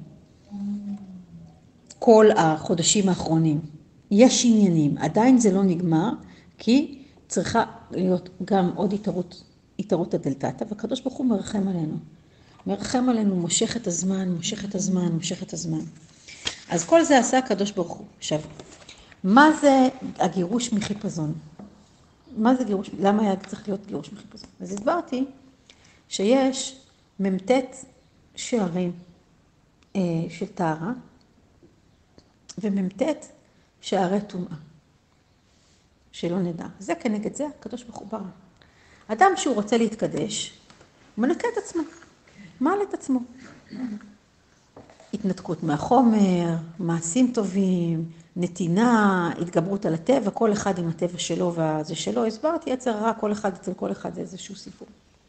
כל החודשים האחרונים. יש עניינים, עדיין זה לא נגמר, כי צריכה להיות גם עוד התערות, התערות הדלתתא, והקדוש ברוך הוא מרחם עלינו. מרחם עלינו, מושך את הזמן, מושך את הזמן, מושך את הזמן. אז כל זה עשה הקדוש ברוך הוא. עכשיו, מה זה הגירוש מחיפזון? מה זה גירוש? למה היה צריך להיות גירוש מחיפזון? אז הסברתי שיש ממתת שערים אה, של טהרה, וממתת שערי טומאה, שלא נדע. זה כנגד זה הקדוש ברוך הוא ברא. אדם שהוא רוצה להתקדש, הוא מנקה את עצמו, מעל את עצמו. התנתקות מהחומר, מעשים טובים, נתינה, התגברות על הטבע, כל אחד עם הטבע שלו וזה שלו. הסברתי, יצר רע, כל אחד אצל כל אחד זה איזשהו סיפור.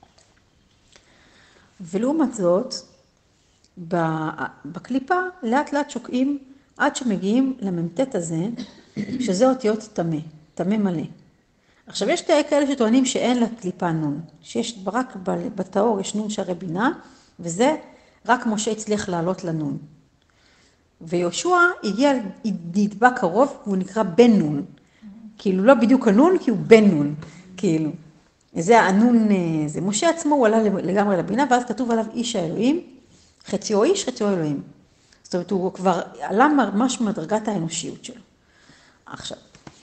ולעומת זאת, בקליפה לאט לאט שוקעים עד שמגיעים לממתת הזה, שזה אותיות תמה, תמה מלא. עכשיו, יש כאלה שטוענים שאין לקליפה נון, שיש רק בתאור יש נון שערי בינה, וזה רק משה הצליח לעלות לנון. ויהושע הגיע, נדבק קרוב, והוא נקרא בן נון. כאילו לא בדיוק הנון, כי הוא בן נון, כאילו. זה הנון, זה משה עצמו, הוא עלה לגמרי לבינה, ואז כתוב עליו איש האלוהים, חציו איש, חציו אלוהים. זאת אומרת, הוא כבר עלה ממש מדרגת האנושיות שלו. עכשיו,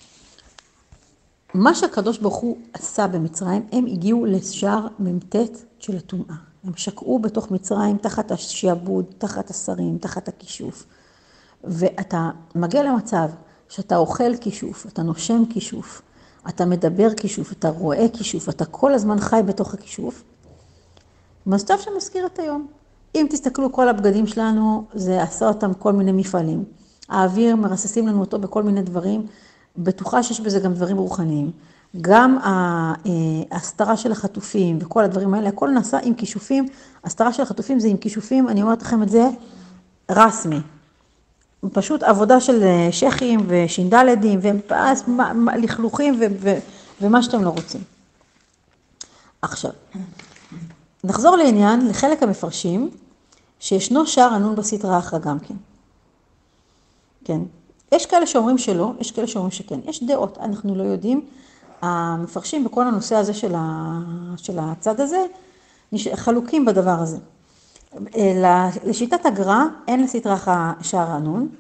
מה שהקדוש ברוך הוא עשה במצרים, הם הגיעו לשער ממתת של הטומאה. הם שקעו בתוך מצרים תחת השעבוד, תחת השרים, תחת הכישוף. ואתה מגיע למצב שאתה אוכל כישוף, אתה נושם כישוף, אתה מדבר כישוף, אתה רואה כישוף, אתה כל הזמן חי בתוך הכישוף. מצב שמזכיר את היום. אם תסתכלו כל הבגדים שלנו, זה עשה אותם כל מיני מפעלים. האוויר מרססים לנו אותו בכל מיני דברים, בטוחה שיש בזה גם דברים רוחניים. גם ההסתרה של החטופים וכל הדברים האלה, הכל נעשה עם כישופים. ההסתרה של החטופים זה עם כישופים, אני אומרת לכם את זה רסמי. פשוט עבודה של שכים ושינדלדים ולכלוכים ומה שאתם לא רוצים. עכשיו, נחזור לעניין, לחלק המפרשים, שישנו שער הנון בסטרא אחרא גם כן. כן. יש כאלה שאומרים שלא, יש כאלה שאומרים שכן. יש דעות, אנחנו לא יודעים. המפרשים בכל הנושא הזה של, ה... של הצד הזה, חלוקים בדבר הזה. לשיטת הגר"א, אין לסטרא אחרא שער הנון.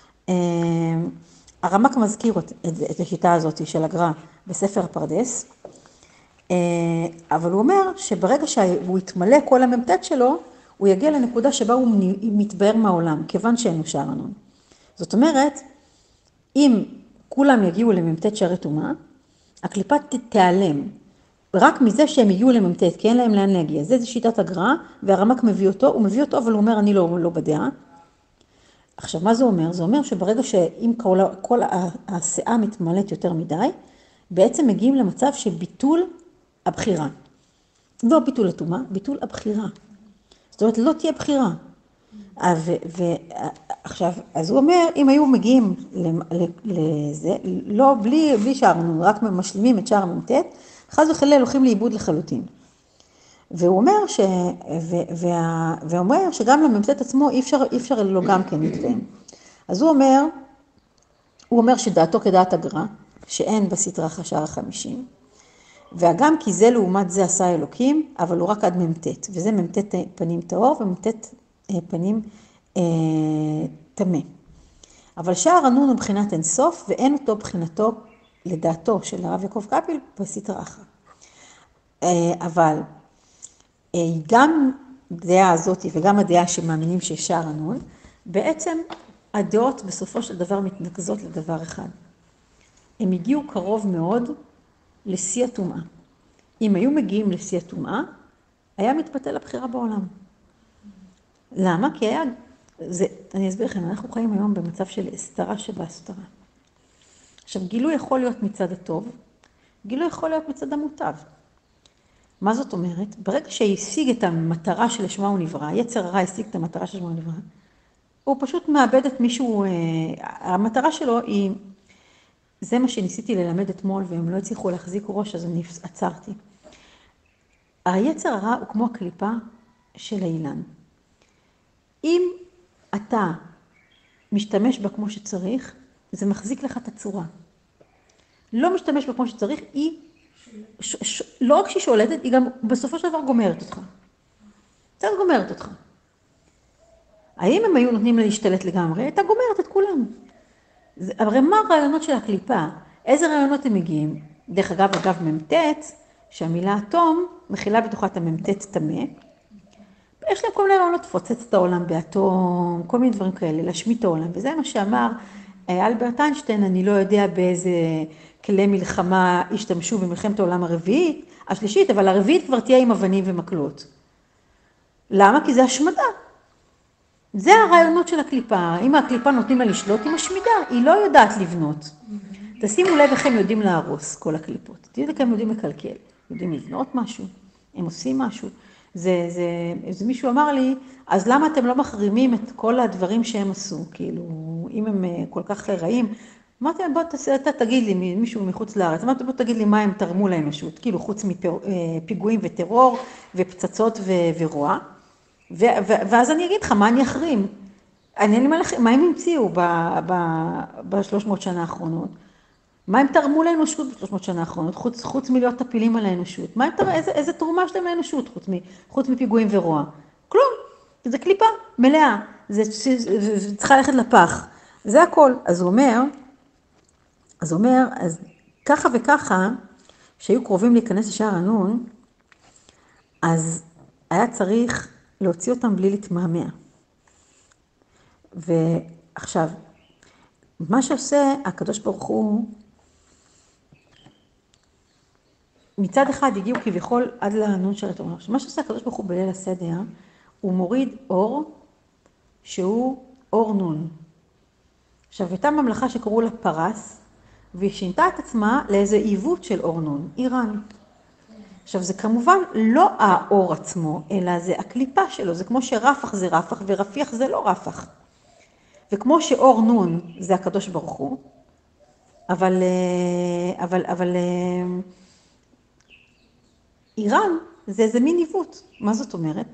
הרמ"ק מזכיר את השיטה הזאת של הגר"א בספר הפרדס, אבל הוא אומר שברגע שהוא יתמלא כל הממתת שלו, הוא יגיע לנקודה שבה הוא מתבהר מהעולם, כיוון שאין לו שער הנון. זאת אומרת, אם כולם יגיעו לממתת שערי טומאה, הקליפה תיעלם, רק מזה שהם הגיעו לממתת, כי אין להם לאן להגיע. זה, זה שיטת הגר"א, והרמ"ק מביא אותו, הוא מביא אותו, אבל הוא אומר, אני לא, לא בדעה. עכשיו, מה זה אומר? זה אומר שברגע שאם כל, כל השאה מתמלאת יותר מדי, בעצם מגיעים למצב של ביטול הבחירה. לא ביטול הטומאה, ביטול הבחירה. זאת אומרת, לא תהיה בחירה. ועכשיו, אז הוא אומר, אם היו מגיעים לזה, לא, בלי, בלי שער הנון, רק משלימים את שער הממתת, חס וחלילה הולכים לאיבוד לחלוטין. והוא אומר ש... וה... ואומר שגם לממתת עצמו אי אפשר, אי אפשר לו גם כן להתקיים. אז הוא אומר, הוא אומר שדעתו כדעת הגר"א, שאין בסטרא אחרא שער החמישים, וגם כי זה לעומת זה עשה אלוקים, אבל הוא רק עד ממתת, וזה ממתת פנים טהור וממתת פנים אה, תמה. אבל שער הנון הוא בחינת אין סוף, ואין אותו בחינתו לדעתו של הרב יעקב קפיל בסטרא אחרא. אה, אבל אה, גם הדעה הזאת וגם הדעה שמאמינים שיש שער הנון, בעצם הדעות בסופו של דבר מתנקזות לדבר אחד. הם הגיעו קרוב מאוד לשיא הטומאה. אם היו מגיעים לשיא הטומאה, היה מתבטל הבחירה בעולם. למה? כי היה זה, אני אסביר לכם, אנחנו חיים היום במצב של הסתרה שבהסתרה. עכשיו, גילוי יכול להיות מצד הטוב, גילוי יכול להיות מצד המוטב. מה זאת אומרת? ברגע שהשיג את המטרה שלשמה הוא נברא, יצר הרע השיג את המטרה שלשמה הוא נברא, הוא פשוט מאבד את מישהו, המטרה שלו היא, זה מה שניסיתי ללמד אתמול, והם לא הצליחו להחזיק ראש, אז אני עצרתי. היצר הרע הוא כמו הקליפה של האילן. אם אתה משתמש בה כמו שצריך, זה מחזיק לך את הצורה. לא משתמש בה כמו שצריך, היא, ש, ש, לא רק שהיא שולטת, היא גם בסופו של דבר גומרת אותך. קצת גומרת אותך. האם הם היו נותנים לה להשתלט לגמרי? הייתה גומרת את כולם. זה, הרי מה הרעיונות של הקליפה? איזה רעיונות הם מגיעים? דרך אגב, אגב, ממתת, שהמילה אטום מכילה בתוכה את הממתת תמה. יש להם כל מיני רעיונות, לפוצץ את העולם באטום, כל מיני דברים כאלה, להשמיט את העולם. וזה מה שאמר אלברט איינשטיין, אני לא יודע באיזה כלי מלחמה השתמשו במלחמת העולם הרביעית, השלישית, אבל הרביעית כבר תהיה עם אבנים ומקלות. למה? כי זה השמדה. זה הרעיונות של הקליפה. אם הקליפה נותנים לה לשלוט, היא משמידה, היא לא יודעת לבנות. תשימו לב איך הם יודעים להרוס כל הקליפות. תראו איך הם יודעים לקלקל. יודעים לבנות משהו, הם עושים משהו. זה, זה, זה מישהו אמר לי, אז למה אתם לא מחרימים את כל הדברים שהם עשו? כאילו, אם הם כל כך רעים, אמרתי להם, בוא אתה תגיד לי, מישהו מחוץ לארץ, אמרתי, בוא תגיד לי מה הם תרמו לאנושות, כאילו חוץ מפיגועים וטרור ופצצות ורוע, ואז אני אגיד לך, מה אני אחרים? אני אגיד לך, מה הם המציאו ב-שלוש מאות שנה האחרונות? מה הם תרמו לאנושות ב-שלוש מאות שנה האחרונות, חוץ, חוץ מלהיות טפילים על האנושות? מה הם תרמו, איזה, איזה תרומה שלהם לאנושות, חוץ, מ, חוץ מפיגועים ורוע? כלום, זה קליפה מלאה, זה, זה, זה, זה צריכה ללכת לפח, זה הכל. אז הוא אומר, אז הוא אומר, אז ככה וככה, שהיו קרובים להיכנס לשער הנון, אז היה צריך להוציא אותם בלי להתמהמה. ועכשיו, מה שעושה הקדוש ברוך הוא, מצד אחד הגיעו כביכול עד לנון של התורה. מה שעושה הקדוש ברוך הוא בליל הסדר, הוא מוריד אור שהוא אור נון. עכשיו, הייתה ממלכה שקראו לה פרס, והיא שינתה את עצמה לאיזה עיוות של אור נון, איראן. עכשיו, זה כמובן לא האור עצמו, אלא זה הקליפה שלו. זה כמו שרפח זה רפח ורפיח זה לא רפח. וכמו שאור נון זה הקדוש ברוך הוא, אבל, אבל, אבל, איראן זה איזה מין עיוות. מה זאת אומרת?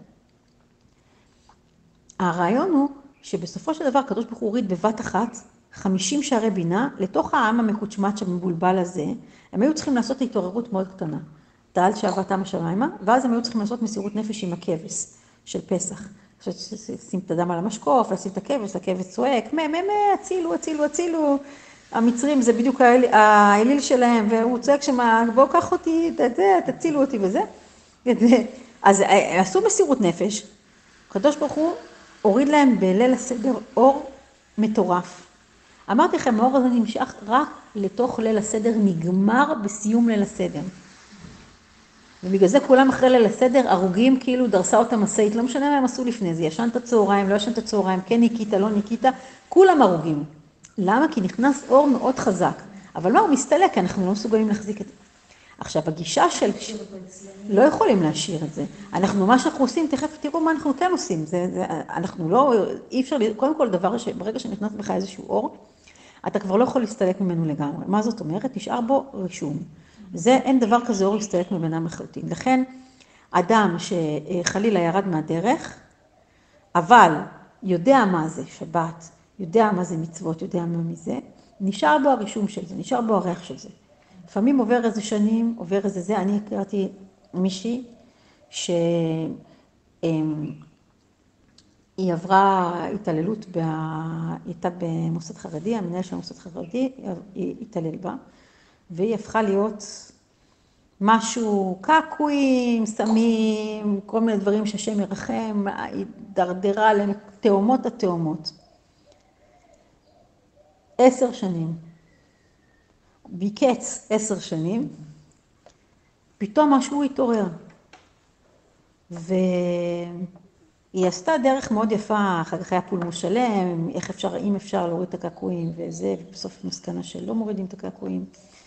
הרעיון הוא שבסופו של דבר הקדוש ברוך הוא הוריד בבת אחת חמישים שערי בינה לתוך העם המקוצ'מץ' המבולבל הזה. הם היו צריכים לעשות התעוררות מאוד קטנה. תעל שעברתם השמיימה, ואז הם היו צריכים לעשות מסירות נפש עם הכבש של פסח. עכשיו, שים את הדם על המשקוף, לשים את הכבש, הכבש צועק, מה, מה, מה, הצילו, הצילו, הצילו. המצרים זה בדיוק האליל שלהם, והוא צועק שמה, בוא קח אותי, תצילו אותי וזה. אז עשו מסירות נפש, הקדוש ברוך הוא הוריד להם בליל הסדר אור מטורף. אמרתי לכם, האור הזה נמשך רק לתוך ליל הסדר, נגמר בסיום ליל הסדר. ובגלל זה כולם אחרי ליל הסדר, הרוגים כאילו דרסה אותם מסעית, לא משנה מה הם עשו לפני זה, ישנת צהריים, לא ישנת צהריים, כן ניקית, לא ניקית, כולם הרוגים. למה? כי נכנס אור מאוד חזק. אבל מה, הוא מסתלק, כי אנחנו לא מסוגלים להחזיק את זה. עכשיו, הגישה של... לא יכולים להשאיר את זה. אנחנו, מה שאנחנו עושים, תכף תראו מה אנחנו כן עושים. זה, זה, אנחנו לא, אי אפשר, קודם כל דבר שברגע שנכנס בך איזשהו אור, אתה כבר לא יכול להסתלק ממנו לגמרי. מה זאת אומרת? נשאר בו רישום. זה, אין דבר כזה אור להסתלק מבינם לחלוטין. לכן, אדם שחלילה ירד מהדרך, אבל יודע מה זה שבת, יודע מה זה מצוות, יודע מה מזה, נשאר בו הרישום של זה, נשאר בו הריח של זה. לפעמים עובר איזה שנים, עובר איזה זה, אני הכרתי מישהי שהיא עברה התעללות, בה, היא הייתה במוסד חרדי, המנהל של המוסד חרדי, היא התעלל בה, והיא הפכה להיות משהו קקויים, סמים, כל מיני דברים שהשם ירחם, היא דרדרה לתאומות התאומות. עשר שנים. ביקץ עשר שנים, פתאום משהו התעורר. ו... היא עשתה דרך מאוד יפה, אחר כך היה פולמוס שלם, איך אפשר, אם אפשר להוריד את הקעקועים וזה, ובסוף מסקנה שלא מורידים את הקעקועים.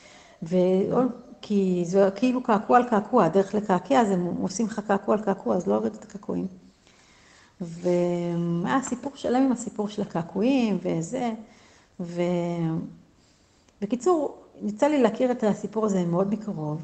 כי זה כאילו קעקוע על קעקוע, הדרך לקעקע, אז הם עושים לך קעקוע על קעקוע, אז לא הוריד את הקעקועים. והיה סיפור שלם עם הסיפור של הקעקועים וזה, ובקיצור, יצא לי להכיר את הסיפור הזה מאוד מקרוב,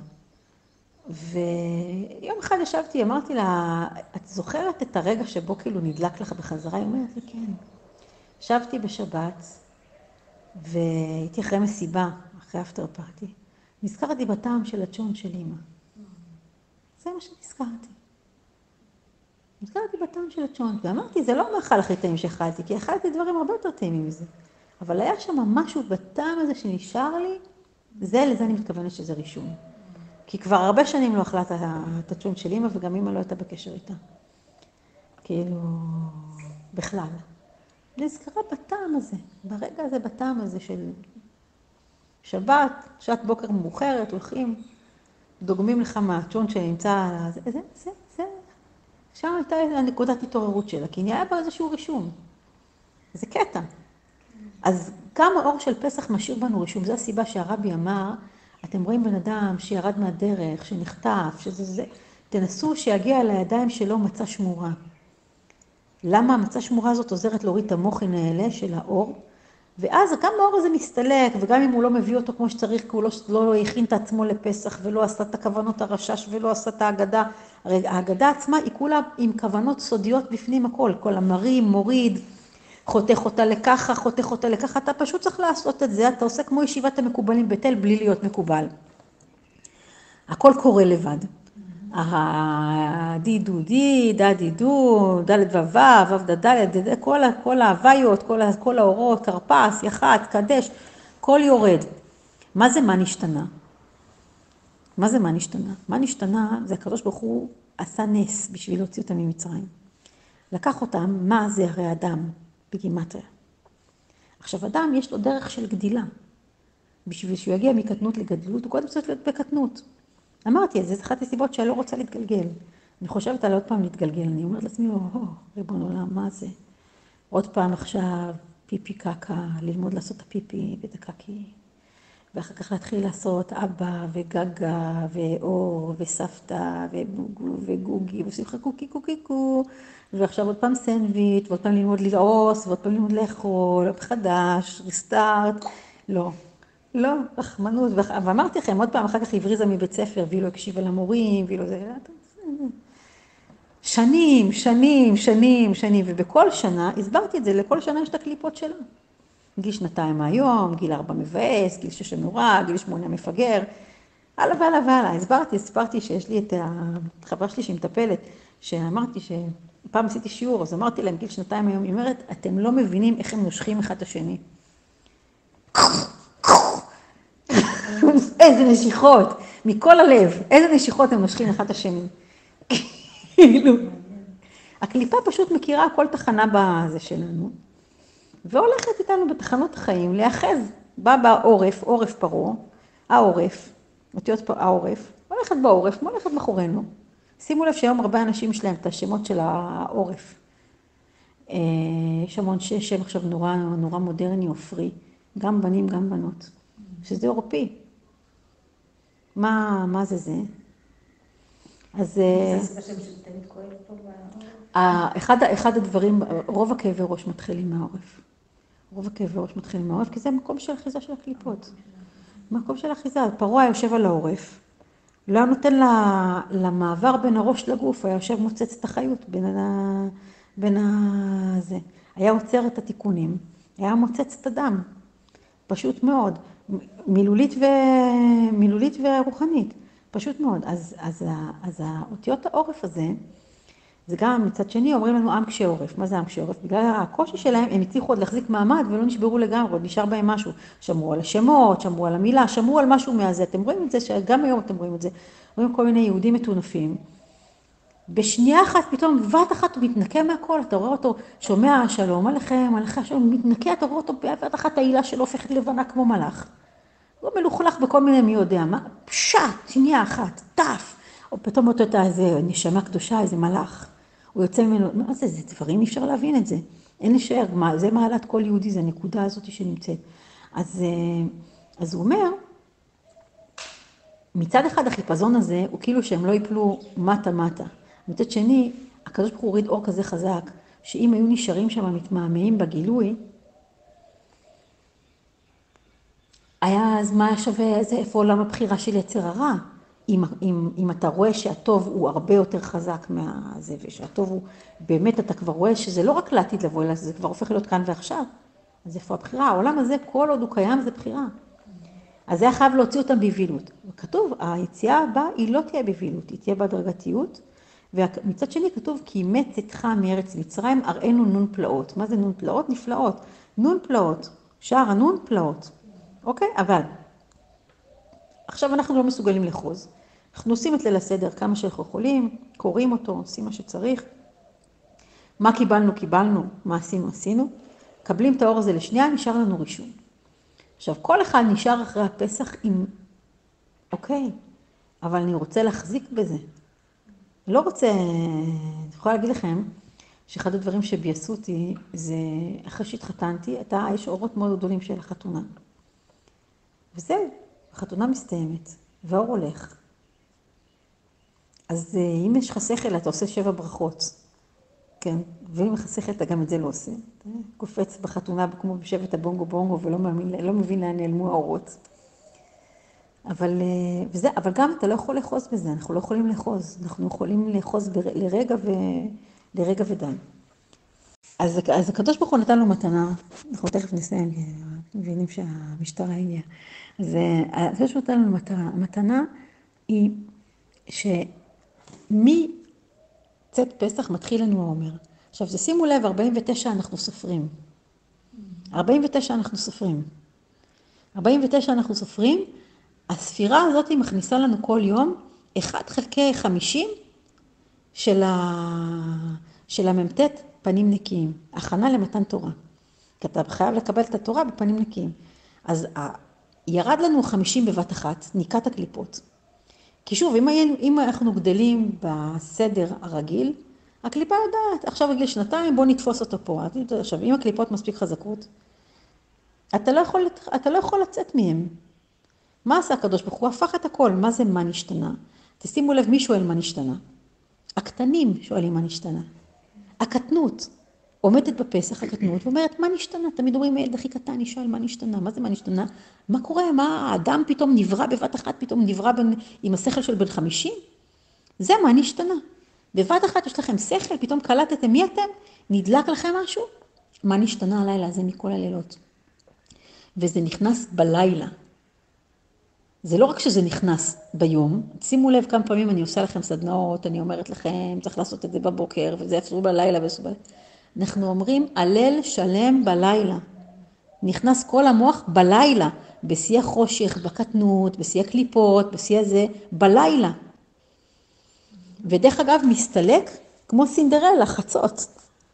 ויום אחד ישבתי, אמרתי לה, את זוכרת את הרגע שבו כאילו נדלק לך בחזרה? היא אומרת לי, כן. ישבתי בשבת, והייתי אחרי מסיבה, אחרי אפטר פארטי, נזכרתי בטעם של הצ'ון של אמא. זה מה שנזכרתי. נזכרתי בטעם של הצ'ון, ואמרתי, זה לא מאכל הכי טעים שאכלתי, כי אכלתי דברים הרבה יותר טעימים מזה. אבל היה שם משהו בטעם הזה שנשאר לי, זה, לזה אני מתכוונת שזה רישום. כי כבר הרבה שנים לא אכלה את הצ'ון של אמא, וגם אמא לא הייתה בקשר איתה. כאילו, בכלל. נזכרה בטעם הזה, ברגע הזה, בטעם הזה של שבת, שעת בוקר מאוחרת, הולכים, דוגמים לך מהצ'ון שנמצא, זה, זה, זה, זה. שם הייתה הנקודת התעוררות שלה, כי נהיה בה איזשהו רישום. זה קטע. אז גם האור של פסח משאיר בנו רישום. זו הסיבה שהרבי אמר, אתם רואים בן אדם שירד מהדרך, שנחטף, שזה זה, תנסו שיגיע לידיים שלו מצה שמורה. למה המצה שמורה הזאת עוזרת להוריד את המוחין האלה של האור? ואז גם האור הזה מסתלק, וגם אם הוא לא מביא אותו כמו שצריך, כי הוא לא, לא הכין את עצמו לפסח, ולא עשה את הכוונות הרשש, ולא עשה את ההגדה. הרי ההגדה עצמה היא כולה עם כוונות סודיות בפנים הכל, כל המרים, מוריד, חותך אותה לככה, חותך אותה לככה, אתה פשוט צריך לעשות את זה, אתה עושה כמו ישיבת המקובלים בתל, בלי להיות מקובל. הכל קורה לבד. די דו די, דה די דו, דלת ווו, וו דה דלת, כל, כל ההוויות, כל, כל האורות, קרפס, יחד, קדש, כל יורד. מה זה מה נשתנה? מה זה מה נשתנה? מה נשתנה זה הקדוש ברוך הוא עשה נס בשביל להוציא אותם ממצרים. לקח אותם, מה זה הרי אדם בגימטריה. עכשיו אדם יש לו דרך של גדילה. בשביל שהוא יגיע מקטנות לגדלות, הוא קודם צריך להיות בקטנות. אמרתי, אז זה אחת הסיבות שאני לא רוצה להתגלגל. אני חושבת על עוד פעם להתגלגל, אני אומרת לעצמי, או, ריבון עולם, מה זה? עוד פעם עכשיו, פיפי קקה, ללמוד לעשות את הפיפי ואת הקקי, ואחר כך להתחיל לעשות אבא וגגה ואור וסבתא ובוגו וגוגי ושמחה קוקי קוקי קו, ועכשיו עוד פעם סנדוויץ' ועוד פעם ללמוד ללעוס ועוד פעם ללמוד לאכול, חדש, ריסטארט, לא. לא, רחמנות, ואמרתי לכם, עוד פעם, אחר כך הבריזה מבית ספר, והיא לא הקשיבה למורים, והיא לא זה, שנים, שנים, שנים, שנים, ובכל שנה, הסברתי את זה, לכל שנה יש את הקליפות שלה. גיל שנתיים מהיום, גיל ארבע מבאס, גיל שש הנורא, גיל שמונה מפגר, הלאה והלאה והלאה. הסברתי, הסברתי שיש לי את החברה שלי שהיא מטפלת, שאמרתי שפעם עשיתי שיעור, אז אמרתי להם, גיל שנתיים היום, היא אומרת, אתם לא מבינים איך הם נושכים אחד את השני. איזה נשיכות, מכל הלב, איזה נשיכות הם נושכים אחד את השני. כאילו, הקליפה פשוט מכירה כל תחנה בזה שלנו, והולכת איתנו בתחנות החיים להיאחז, בא בעורף, עורף פרעה, העורף, אותיות פה העורף, הולכת בעורף, הולכת מאחורינו. שימו לב שהיום הרבה אנשים יש להם את השמות של העורף. יש המון שם עכשיו נורא, נורא מודרני או פרי, גם בנים, גם בנות, שזה אירופי. מה, מה זה זה? אז זה הסיבה שהם תמיד כואב פה בעורף? אחד, אחד הדברים, רוב הכאבי ראש מתחילים מהעורף. רוב הכאבי ראש מתחילים מהעורף, כי זה מקום של אחיזה של הקליפות. מקום של אחיזה. פרעה יושב על העורף, לא היה נותן למעבר בין הראש לגוף, היה יושב מוצץ את החיות בין, ה, בין ה, זה. היה עוצר את התיקונים, היה מוצץ את הדם. פשוט מאוד. מילולית, ו... מילולית ורוחנית. פשוט מאוד. אז, אז, אז האותיות העורף הזה, זה גם מצד שני אומרים לנו עם קשה עורף. מה זה עם קשה עורף? בגלל הקושי שלהם הם הצליחו עוד להחזיק מעמד ולא נשברו לגמרי, עוד נשאר בהם משהו. שמרו על השמות, שמרו על המילה, שמרו על משהו מהזה. אתם רואים את זה, שגם היום אתם רואים את זה. רואים כל מיני יהודים מטונפים. בשנייה אחת פתאום, בבת אחת הוא מתנקה מהכל, אתה רואה אותו, שומע שלום עליכם, עליך שלום, מתנקה, אתה רואה אותו בבת אחת העילה שלו הופכת לבנה כמו מלאך. הוא מלוכלך בכל מיני מי יודע מה, פשט, שנייה אחת, טף, או פתאום אותו איזה נשמה קדושה, איזה מלאך. הוא יוצא ממנו, מה זה, זה דברים, אי אפשר להבין את זה. אין לשער, מה, זה מעלת כל יהודי, זה הנקודה הזאת שנמצאת. אז, אז הוא אומר, מצד אחד החיפזון הזה, הוא כאילו שהם לא יפלו מטה-מטה. מצד שני, הקדוש ברוך הוא הוריד אור כזה חזק, שאם היו נשארים שם מתמהמהים בגילוי, היה אז מה שווה, זה איפה עולם הבחירה של יצר הרע. אם, אם, אם אתה רואה שהטוב הוא הרבה יותר חזק מהזה, ושהטוב הוא, באמת אתה כבר רואה שזה לא רק לעתיד לבוא, אלא זה כבר הופך להיות כאן ועכשיו. אז איפה הבחירה? העולם הזה, כל עוד הוא קיים, זה בחירה. אז זה היה חייב להוציא אותם בבילות. כתוב, היציאה הבאה היא לא תהיה בבילות, היא תהיה בהדרגתיות, ומצד שני כתוב, כי מת צאתך מארץ מצרים, אראנו נון פלאות. מה זה נון פלאות? נפלאות. נון פלאות. שער הנון פלאות. אוקיי? אבל עכשיו אנחנו לא מסוגלים לחוז. אנחנו עושים את ליל הסדר כמה שאנחנו יכולים, קוראים אותו, עושים מה שצריך. מה קיבלנו? קיבלנו. מה עשינו? עשינו. קבלים את האור הזה לשנייה, נשאר לנו רישום. עכשיו, כל אחד נשאר אחרי הפסח עם, אוקיי, אבל אני רוצה להחזיק בזה. לא רוצה, אני יכולה להגיד לכם, שאחד הדברים שביאסו אותי, זה אחרי שהתחתנתי, הייתה, יש אורות מאוד גדולים של החתונה. וזהו, החתונה מסתיימת, והאור הולך. אז אם יש לך שכל, אתה עושה שבע ברכות. כן, ואם יש לך שכל, אתה גם את זה לא עושה. אתה קופץ בחתונה כמו בשבט הבונגו בונגו, ולא מבין, לא מבין לאן נעלמו האורות. אבל, וזה, אבל גם אתה לא יכול לחוז בזה, אנחנו לא יכולים לחוז. אנחנו יכולים לחוז בר, לרגע, ו, לרגע ודם. אז, אז הקדוש ברוך הוא נתן לו מתנה, אנחנו תכף נסיים, מבינים שהמשטרה הגיעה. אז הקדוש ברוך הוא נתן לו מתנה, המתנה היא שמי צאת פסח מתחיל לנו העומר. עכשיו, זה שימו לב, ארבעים ותשע אנחנו סופרים. ארבעים ותשע אנחנו סופרים. ארבעים ותשע אנחנו סופרים, הספירה הזאת היא מכניסה לנו כל יום, אחד חלקי חמישים של, ה... של הממתת פנים נקיים, הכנה למתן תורה. כי אתה חייב לקבל את התורה בפנים נקיים. אז ירד לנו חמישים בבת אחת, ניקת הקליפות. כי שוב, אם, אם אנחנו גדלים בסדר הרגיל, הקליפה יודעת, עכשיו בגיל שנתיים, בוא נתפוס אותו פה. עכשיו, אם הקליפות מספיק חזקות, אתה לא יכול, אתה לא יכול לצאת מהם. מה עשה הקדוש ברוך הוא? הפך את הכל. מה זה מה נשתנה? תשימו לב, מי שואל מה נשתנה? הקטנים שואלים מה נשתנה. הקטנות עומדת בפסח, הקטנות, ואומרת, מה נשתנה? תמיד אומרים, הילד הכי קטן, אני שואל מה נשתנה? מה זה מה נשתנה? מה קורה? מה האדם פתאום נברא בבת אחת, פתאום נברא בין, עם השכל של בן חמישים? זה מה נשתנה. בבת אחת יש לכם שכל, פתאום קלטתם מי אתם? נדלק לכם משהו? מה נשתנה הלילה הזה מכל הלילות? וזה נכנס בלילה. זה לא רק שזה נכנס ביום, שימו לב כמה פעמים אני עושה לכם סדנאות, אני אומרת לכם, צריך לעשות את זה בבוקר, וזה אפשרו בלילה ואפשרו בלילה. אנחנו אומרים, הלל שלם בלילה. נכנס כל המוח בלילה, בשיא חושך, בקטנות, בשיא הקליפות, בשיא הזה, בלילה. ודרך אגב, מסתלק כמו סינדרלה, חצות.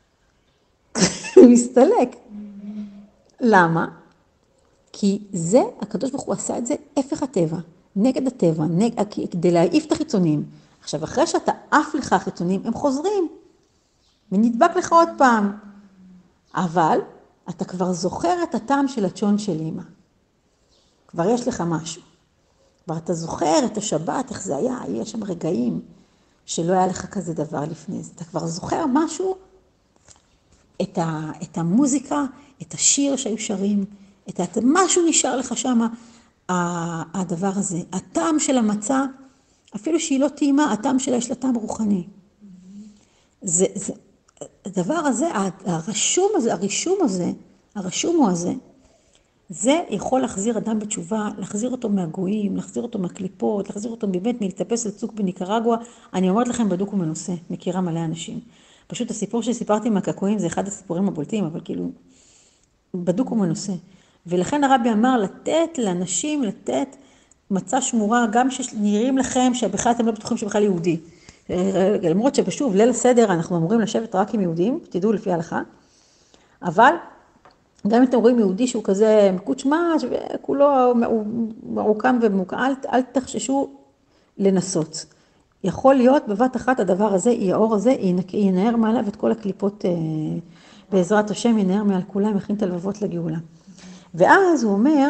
מסתלק. למה? כי זה, הקדוש ברוך הוא עשה את זה, הפך הטבע, נגד הטבע, נגד, כדי להעיף את החיצונים. עכשיו, אחרי שאתה עף לך החיצונים, הם חוזרים, ונדבק לך עוד פעם. אבל אתה כבר זוכר את הטעם של הצ'ון של אמא. כבר יש לך משהו. כבר אתה זוכר את השבת, איך זה היה, יש שם רגעים שלא היה לך כזה דבר לפני זה. אתה כבר זוכר משהו, את, ה, את המוזיקה, את השיר שהיו שרים, את, את משהו נשאר לך שם, הדבר הזה. הטעם של המצה, אפילו שהיא לא טעימה, הטעם שלה יש לה טעם רוחני. זה, זה, הדבר הזה, הרשום הזה, הרישום הזה, הרשום הוא הזה, זה יכול להחזיר אדם בתשובה, להחזיר אותו מהגויים, להחזיר אותו מהקליפות, להחזיר אותו באמת מלטפס לצוק בניקרגואה. אני אומרת לכם בדוק ומנוסה, מכירה מלא אנשים. פשוט הסיפור שסיפרתי מהקעקועים זה אחד הסיפורים הבולטים, אבל כאילו בדוק ומנוסה. ולכן הרבי אמר לתת לאנשים, לתת מצה שמורה, גם שנראים לכם שבכלל אתם לא בטוחים שבכלל יהודי. למרות שבשוב, ליל הסדר אנחנו אמורים לשבת רק עם יהודים, תדעו לפי ההלכה, אבל גם אם אתם רואים יהודי שהוא כזה מקוץ' מש, וכולו מרוקם ומוקע, אל, אל תחששו לנסות. יכול להיות בבת אחת הדבר הזה, האור הזה, ינער מעליו את כל הקליפות, בעזרת השם ינער מעל כולם, יכין את הלבבות לגאולה. ואז הוא אומר,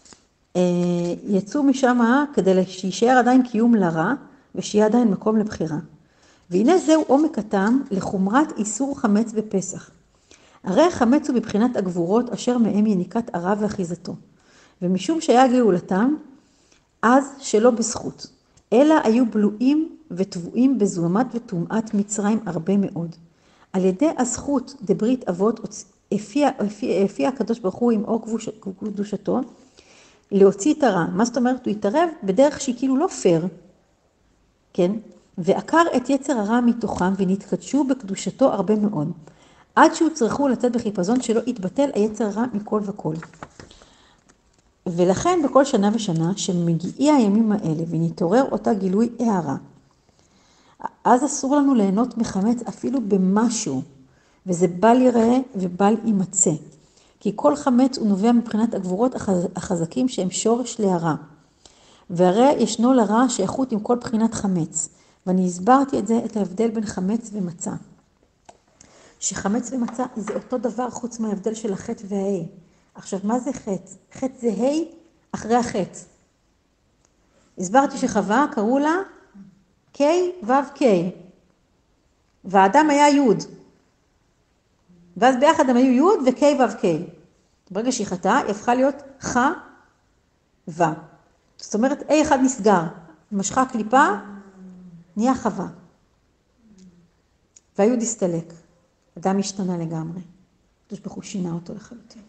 יצאו משם כדי שישאר עדיין קיום לרע, ושיהיה עדיין מקום לבחירה. והנה זהו עומק הטעם לחומרת איסור חמץ בפסח. הרי החמץ הוא בבחינת הגבורות אשר מהם יניקת הרע ואחיזתו. ומשום שהיה גאולתם, אז שלא בזכות, אלא היו בלועים וטבועים בזוהמת וטומאת מצרים הרבה מאוד. על ידי הזכות דברית אבות הפיע הקדוש ברוך הוא עם אור קדושתו, להוציא את הרע. מה זאת אומרת? הוא התערב בדרך שהיא כאילו לא פייר, כן? ועקר את יצר הרע מתוכם ונתקדשו בקדושתו הרבה מאוד. עד שהוא צריכו לצאת בחיפזון שלא יתבטל היצר הרע מכל וכל. ולכן בכל שנה ושנה שמגיעי הימים האלה ונתעורר אותה גילוי הערה, אז אסור לנו ליהנות מחמץ אפילו במשהו, וזה בל יראה ובל יימצא. כי כל חמץ הוא נובע מבחינת הגבורות החזקים שהם שורש להרע. והרי ישנו לרע שייכות עם כל בחינת חמץ. ואני הסברתי את זה, את ההבדל בין חמץ ומצה. שחמץ ומצה זה אותו דבר חוץ מההבדל של החטא והה. עכשיו, מה זה חטא? חטא זה ה' אחרי החטא. הסברתי שחווה קראו לה K ו' K. והאדם היה י'. ואז ביחד הם היו י' ו-K ו' K. ברגע שהיא חטאה, היא הפכה להיות ח ו'. זאת אומרת, A אחד נסגר. משכה קליפה, נהיה חווה. והיוד הסתלק. אדם השתנה לגמרי. הקדוש ברוך הוא שינה אותו לחלוטין.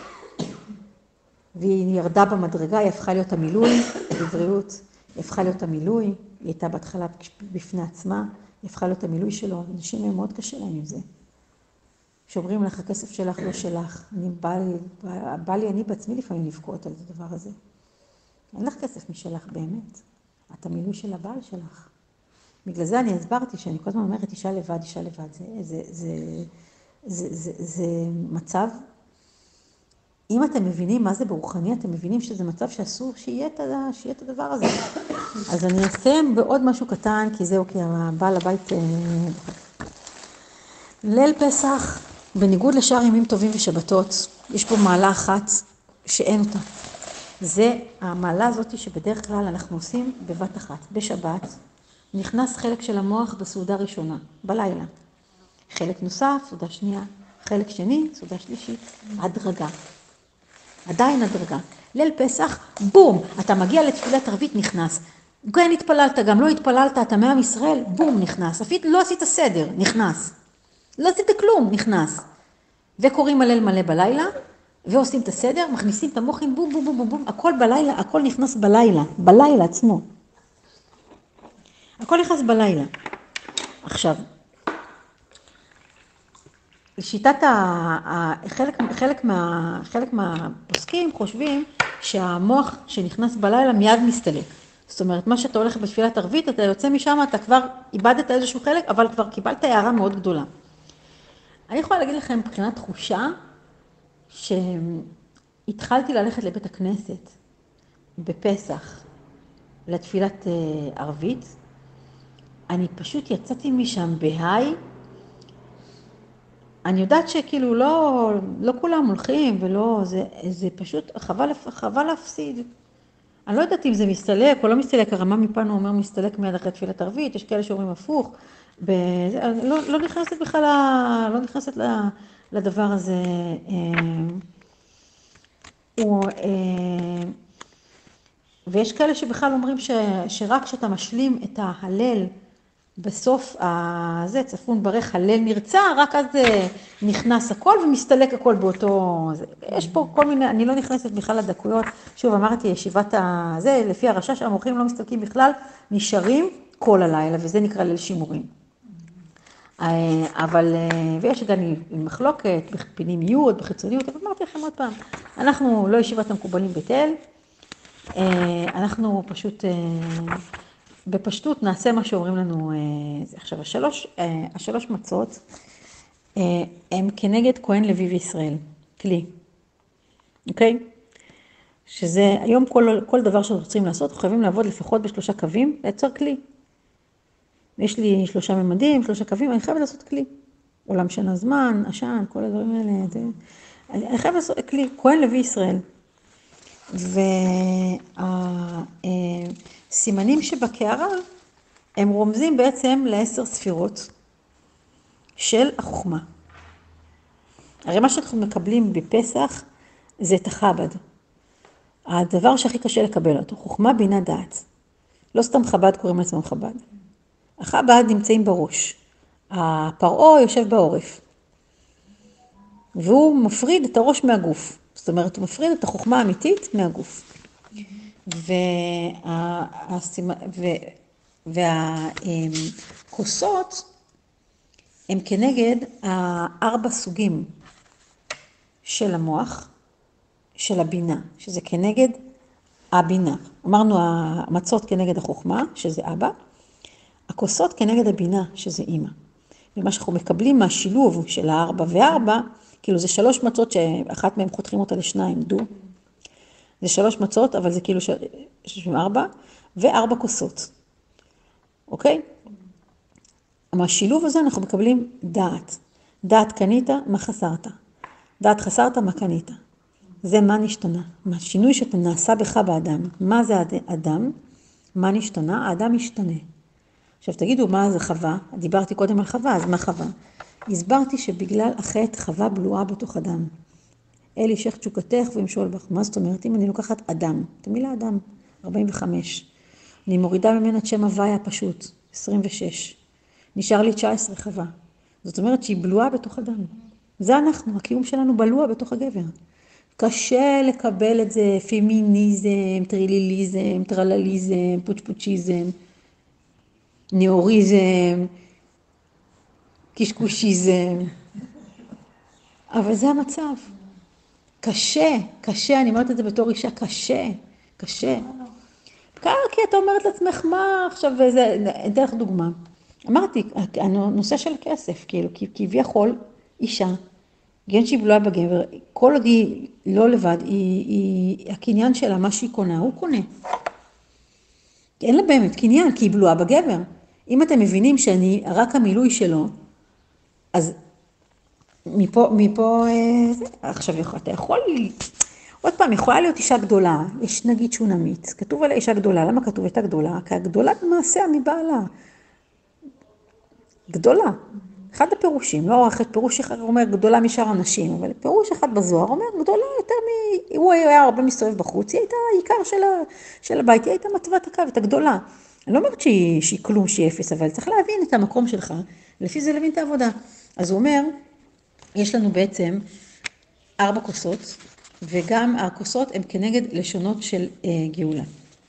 והיא ירדה במדרגה, היא הפכה להיות המילוי, בבריאות, היא הפכה להיות המילוי, היא הייתה בהתחלה בפני עצמה, היא הפכה להיות המילוי שלו, אנשים הם מאוד קשה להם עם זה. שאומרים לך, הכסף שלך לא שלך, אני בא לי, בא, בא לי אני בעצמי לפעמים לבכות על הדבר הזה. אין לך כסף משלך באמת, את המילוי של הבעל שלך. בגלל זה אני הסברתי שאני כל הזמן אומרת, אישה לבד, אישה לבד, זה, זה, זה, זה, זה, זה מצב, אם אתם מבינים מה זה ברוחני, אתם מבינים שזה מצב שאסור שיהיה את, שיהיה את הדבר הזה. אז אני אסיים בעוד משהו קטן, כי זהו, כי הבעל הבית... ליל פסח, בניגוד לשאר ימים טובים ושבתות, יש פה מעלה אחת שאין אותה. זה המעלה הזאת שבדרך כלל אנחנו עושים בבת אחת. בשבת נכנס חלק של המוח בסעודה ראשונה, בלילה. חלק נוסף, סעודה שנייה. חלק שני, סעודה שלישית. הדרגה. עדיין הדרגה. ליל פסח, בום, אתה מגיע לתפילת ערבית, נכנס. כן, התפללת, גם לא התפללת, אתה מעם ישראל, בום, נכנס. אפילו לא עשית סדר, נכנס. לא עשית כלום, נכנס. וקוראים הלל מלא בלילה, ועושים את הסדר, מכניסים את המוחים, בום, בום, בום, בום, בום. הכל בלילה, הכל נכנס בלילה, בלילה עצמו. הכל נכנס בלילה. עכשיו, לשיטת ה... חלק, חלק, מה, חלק מהפוסקים חושבים שהמוח שנכנס בלילה מיד מסתלק. זאת אומרת, מה שאתה הולך בתפילת ערבית, אתה יוצא משם, אתה כבר איבדת איזשהו חלק, אבל כבר קיבלת הערה מאוד גדולה. אני יכולה להגיד לכם מבחינת תחושה, שהתחלתי ללכת לבית הכנסת בפסח לתפילת ערבית, אני פשוט יצאתי משם בהיי, אני יודעת שכאילו לא, לא כולם הולכים ולא, זה, זה פשוט חבל, חבל להפסיד. אני לא יודעת אם זה מסתלק או לא מסתלק, הרמה מפנו אומר מסתלק מיד אחרי תפילת ערבית, יש כאלה שאומרים הפוך, בזה, לא, לא נכנסת בכלל, לא נכנסת לדבר הזה. הוא, ויש כאלה שבכלל אומרים ש, שרק כשאתה משלים את ההלל בסוף הזה, צפון ברך, הלל נרצה, רק אז נכנס הכל ומסתלק הכל באותו... יש פה כל מיני, אני לא נכנסת בכלל לדקויות, שוב אמרתי, ישיבת הזה, לפי הרשש, המוחים לא מסתלקים בכלל, נשארים כל הלילה, וזה נקרא ליל שימורים. אבל, ויש גם מחלוקת, בפנימיות, בחיצוניות, אבל אמרתי לכם עוד פעם, אנחנו לא ישיבת המקובלים בתל, אנחנו פשוט... בפשטות נעשה מה שאומרים לנו, עכשיו השלוש, השלוש מצות הם כנגד כהן לוי וישראל, כלי, אוקיי? שזה היום כל, כל דבר שאנחנו רוצים לעשות, אנחנו חייבים לעבוד לפחות בשלושה קווים, לייצר כלי. יש לי שלושה ממדים, שלושה קווים, אני חייבת לעשות כלי. עולם שנה זמן, עשן, כל הדברים האלה. זה... אני חייבת לעשות כלי, כהן לוי ישראל. והסימנים שבקערה, הם רומזים בעצם לעשר ספירות של החוכמה. הרי מה שאנחנו מקבלים בפסח, זה את החב"ד. הדבר שהכי קשה לקבל אותו, חוכמה, בינה, דעת. לא סתם חב"ד קוראים לעצמם חב"ד. החב"ד נמצאים בראש. הפרעה יושב בעורף. והוא מפריד את הראש מהגוף. זאת אומרת, הוא מפריד את החוכמה האמיתית מהגוף. והכוסות הם כנגד הארבע סוגים של המוח, של הבינה, שזה כנגד הבינה. אמרנו המצות כנגד החוכמה, שזה אבא, הכוסות כנגד הבינה, שזה אמא. ומה שאנחנו מקבלים מהשילוב של הארבע וארבע, כאילו זה שלוש מצות שאחת מהן חותכים אותה לשניים, דו. זה שלוש מצות, אבל זה כאילו ששים ארבע, וארבע כוסות. אוקיי? מהשילוב הזה אנחנו מקבלים דעת. דעת קנית, מה חסרת? דעת חסרת, מה קנית? זה מה נשתנה. השינוי שנעשה בך באדם. מה זה אדם? מה נשתנה? האדם משתנה. עכשיו תגידו מה זה חווה, דיברתי קודם על חווה, אז מה חווה? הסברתי שבגלל החטא חווה בלועה בתוך אדם. אל ישך תשוקתך וימשול בך. מה זאת אומרת? אם אני לוקחת אדם, את המילה אדם, ארבעים וחמש. אני מורידה ממנה את שם הוויה הפשוט, עשרים ושש. נשאר לי תשע עשרה חווה. זאת אומרת שהיא בלועה בתוך אדם. זה אנחנו, הקיום שלנו בלוע בתוך הגבר. קשה לקבל את זה, פמיניזם, טריליליזם, טרלליזם, פוצ'פוצ'יזם, ניאוריזם, קשקושיזם, אבל זה המצב. קשה, קשה, אני אומרת את זה בתור אישה, קשה, קשה. כי אתה אומרת לעצמך מה עכשיו, וזה, אתן לך דוגמה. אמרתי, הנושא של הכסף, כאילו, כי כביכול אישה, גן שהיא בלועה בגבר, כל עוד היא לא לבד, היא, היא, הקניין שלה, מה שהיא קונה, הוא קונה. אין לה באמת קניין, כי היא בלועה בגבר. אם אתם מבינים שאני רק המילוי שלו, אז מפה, מפה, עכשיו אתה יכול, עוד פעם, יכולה להיות אישה גדולה, יש נגיד שונמית, כתוב עליה אישה גדולה, למה כתוב איתה גדולה? כי הגדולה במעשה מבעלה, גדולה. אחד הפירושים, לא אחד פירוש אחד אומר גדולה משאר הנשים, אבל פירוש אחד בזוהר אומר גדולה יותר מ... הוא היה הרבה מסתובב בחוץ, היא הייתה העיקר של, ה... של הבית, היא הייתה מטבת הקו, הייתה גדולה. אני לא אומרת שהיא, שהיא כלום, שהיא אפס, אבל צריך להבין את המקום שלך, לפי זה להבין את העבודה. אז הוא אומר, יש לנו בעצם ארבע כוסות, וגם הכוסות הן כנגד לשונות של אה, גאולה.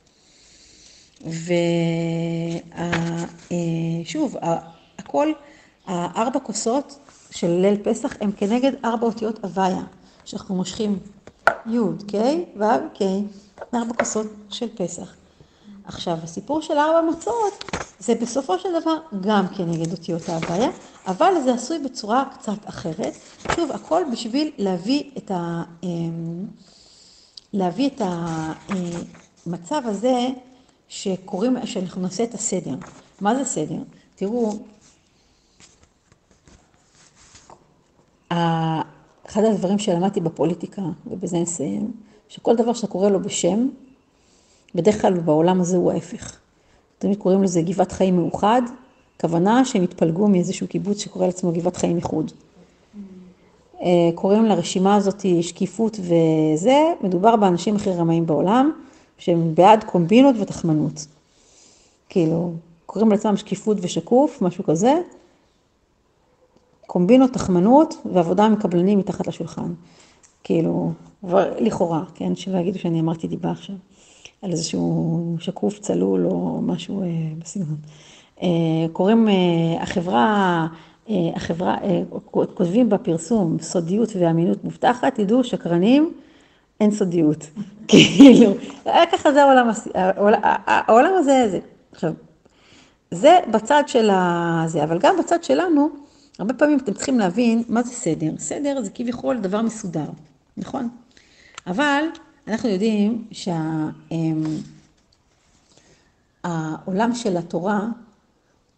ושוב, אה, הכל, הארבע כוסות של ליל פסח הם כנגד ארבע אותיות הוויה, שאנחנו מושכים י' ק' ו' ק', ארבע כוסות של פסח. עכשיו, הסיפור של ארבע מצות, זה בסופו של דבר גם כנגד אותיות ההוויה, אבל זה עשוי בצורה קצת אחרת. שוב, הכל בשביל להביא את ה... להביא את המצב הזה שקוראים, שאנחנו נעשה את הסדר. מה זה סדר? תראו, אחד הדברים שלמדתי בפוליטיקה, ובזה נסיים, שכל דבר שאתה קורא לו בשם, בדרך כלל בעולם הזה הוא ההפך. תמיד קוראים לזה גבעת חיים מאוחד, כוונה שהם התפלגו מאיזשהו קיבוץ שקורא לעצמו גבעת חיים איחוד. קוראים לרשימה הזאת שקיפות וזה, מדובר באנשים הכי רמאים בעולם, שהם בעד קומבינות ותחמנות. כאילו, קוראים לעצמם שקיפות ושקוף, משהו כזה, קומבינות, תחמנות ועבודה עם קבלנים מתחת לשולחן. כאילו, לכאורה, כן, שלא יגידו שאני אמרתי דיבה עכשיו, על איזשהו שקוף צלול או משהו בסגנון. קוראים, החברה, החברה, כותבים בפרסום סודיות ואמינות מובטחת, תדעו שקרנים, אין סודיות. כאילו, ככה זה העולם, העולם הזה, זה. עכשיו, זה בצד של הזה, אבל גם בצד שלנו, הרבה פעמים אתם צריכים להבין מה זה סדר. סדר זה כביכול דבר מסודר, נכון? אבל אנחנו יודעים שהעולם של התורה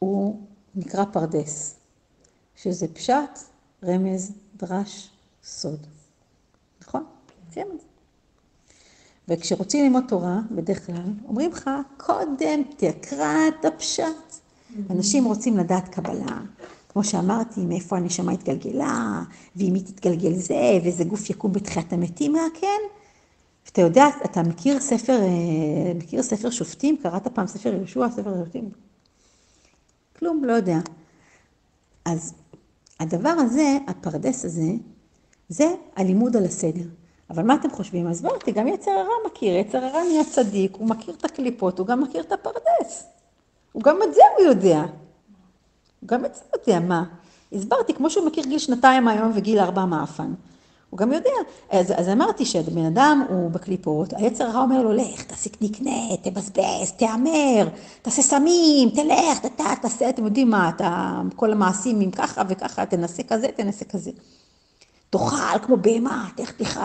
הוא נקרא פרדס, שזה פשט, רמז, דרש, סוד. נכון? כן. וכשרוצים ללמוד תורה, בדרך כלל, אומרים לך, קודם תקרא את הפשט. אנשים רוצים לדעת קבלה, כמו שאמרתי, מאיפה הנשמה התגלגלה, ואם היא תתגלגל זה, וזה גוף יקום בתחיית המתים, מה כן? ואתה יודע, אתה מכיר ספר, מכיר ספר שופטים? קראת פעם ספר יהושע, ספר שופטים? כלום, לא יודע. אז הדבר הזה, הפרדס הזה, זה הלימוד על הסדר. אבל מה אתם חושבים? אז בואי, גם יצר הרע מכיר, יצר הרע נהיה צדיק, הוא מכיר את הקליפות, הוא גם מכיר את הפרדס. הוא גם את זה הוא יודע. הוא גם את זה יודע, מה? הסברתי, כמו שהוא מכיר גיל שנתיים היום וגיל ארבע מאפן. הוא גם יודע. אז, אז אמרתי שבן אדם הוא בקליפות, היצר הרע אומר לו, לך, תעשה קניקנה, תבזבז, תאמר, תעשה סמים, תלך, תתה, תעשה, אתם יודעים מה, אתה, כל המעשים עם ככה וככה, תנסה כזה, תנסה כזה. תאכל כמו בהמה, תלך תאכל,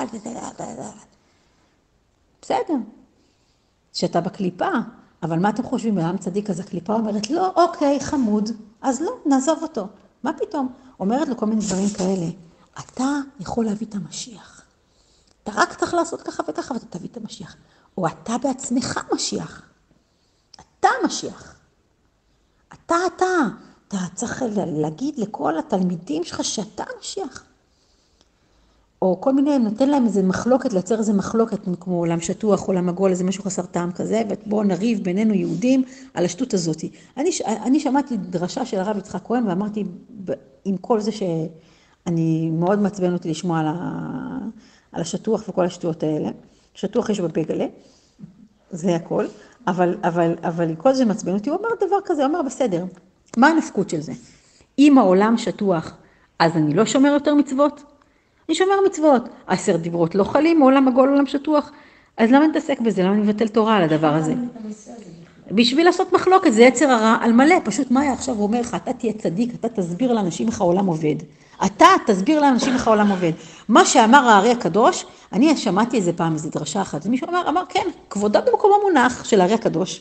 בסדר. שאתה בקליפה, אבל מה אתם חושבים בעם צדיק? אז הקליפה אומרת, לא, אוקיי, חמוד, אז לא, נעזוב אותו. מה פתאום? אומרת לו כל מיני דברים כאלה, אתה יכול להביא את המשיח. אתה רק צריך לעשות ככה וככה ואתה תביא את המשיח. או אתה בעצמך משיח. אתה משיח. אתה, אתה. אתה צריך להגיד לכל התלמידים שלך שאתה משיח. או כל מיני, נותן להם איזה מחלוקת, לייצר איזה מחלוקת, כמו עולם שטוח, עולם עגול, איזה משהו חסר טעם כזה, ובואו נריב בינינו יהודים על השטות הזאת. אני, אני שמעתי דרשה של הרב יצחק כהן, ואמרתי, עם כל זה שאני מאוד מעצבן אותי לשמוע על, ה, על השטוח וכל השטויות האלה. שטוח יש בבגלה, זה הכל, אבל, אבל, אבל כל זה מעצבן אותי, הוא אומר דבר כזה, הוא אומר בסדר, מה הנפקות של זה? אם העולם שטוח, אז אני לא שומר יותר מצוות? אני שומר מצוות. עשר דיברות לא חלים, עולם עגול, עולם שטוח. אז למה נתעסק בזה? למה נבטל תורה על הדבר הזה? בשביל לעשות מחלוקת, זה יצר הרע על מלא. פשוט מה היה עכשיו? הוא אומר לך, אתה תהיה צדיק, אתה תסביר לאנשים איך העולם עובד. אתה תסביר לאנשים איך העולם עובד. מה שאמר הארי הקדוש, אני שמעתי איזה פעם, איזו דרשה אחת, ומישהו אמר, אמר, כן, כבודה במקום המונח של הארי הקדוש.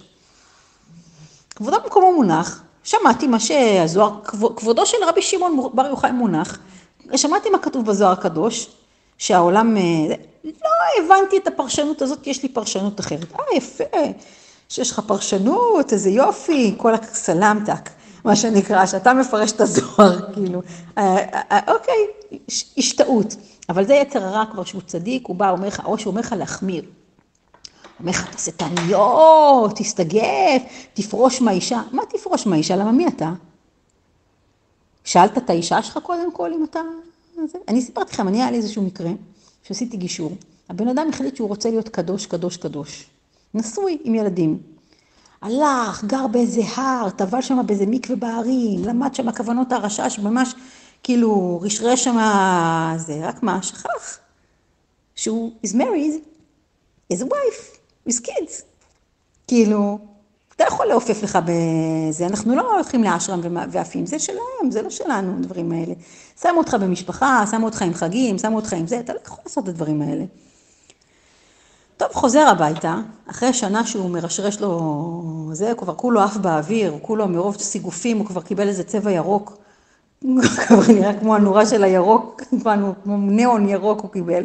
כבודה במקום המונח, שמעתי מה שהזוהר, כבודו של רבי שמעון בר יוחאי מונח, שמעתי מה כתוב בזוהר הקדוש, שהעולם, לא הבנתי את הפרשנות הזאת, יש לי פרשנות אחרת. אה, יפה, שיש לך פרשנות, איזה יופי, כל הסלמתק, מה שנקרא, שאתה מפרש את הזוהר, כאילו. אוקיי, השתאות. אבל זה יצר הרע כבר שהוא צדיק, הוא בא, אומר לך, או שהוא אומר לך להחמיר. הוא אומר לך, תעשה תעניות, תסתגף, תפרוש מהאישה. מה תפרוש מהאישה? למה מי אתה? שאלת את האישה שלך קודם כל אם אתה... אני סיפרתי לכם, אני היה לי איזשהו מקרה, שעשיתי גישור. הבן אדם החליט שהוא רוצה להיות קדוש, קדוש, קדוש. נשוי עם ילדים. הלך, גר באיזה הר, טבל שם באיזה מקווה בהרים, למד שם הכוונות הרשש, ממש כאילו רשרש שם זה, רק מה, שכח. שהוא is married, is a wife, with kids. כאילו... אתה יכול להופף לך בזה, אנחנו לא הולכים לאשרם ואפים, זה שלהם, זה לא שלנו, הדברים האלה. שמו אותך במשפחה, שמו אותך עם חגים, שמו אותך עם זה, אתה לא יכול לעשות את הדברים האלה. טוב, חוזר הביתה, אחרי שנה שהוא מרשרש לו, זה כבר כולו אף באוויר, הוא כולו מרוב סיגופים, הוא כבר קיבל איזה צבע ירוק, הוא כבר נראה כמו הנורה של הירוק, כמו ניאון ירוק הוא קיבל.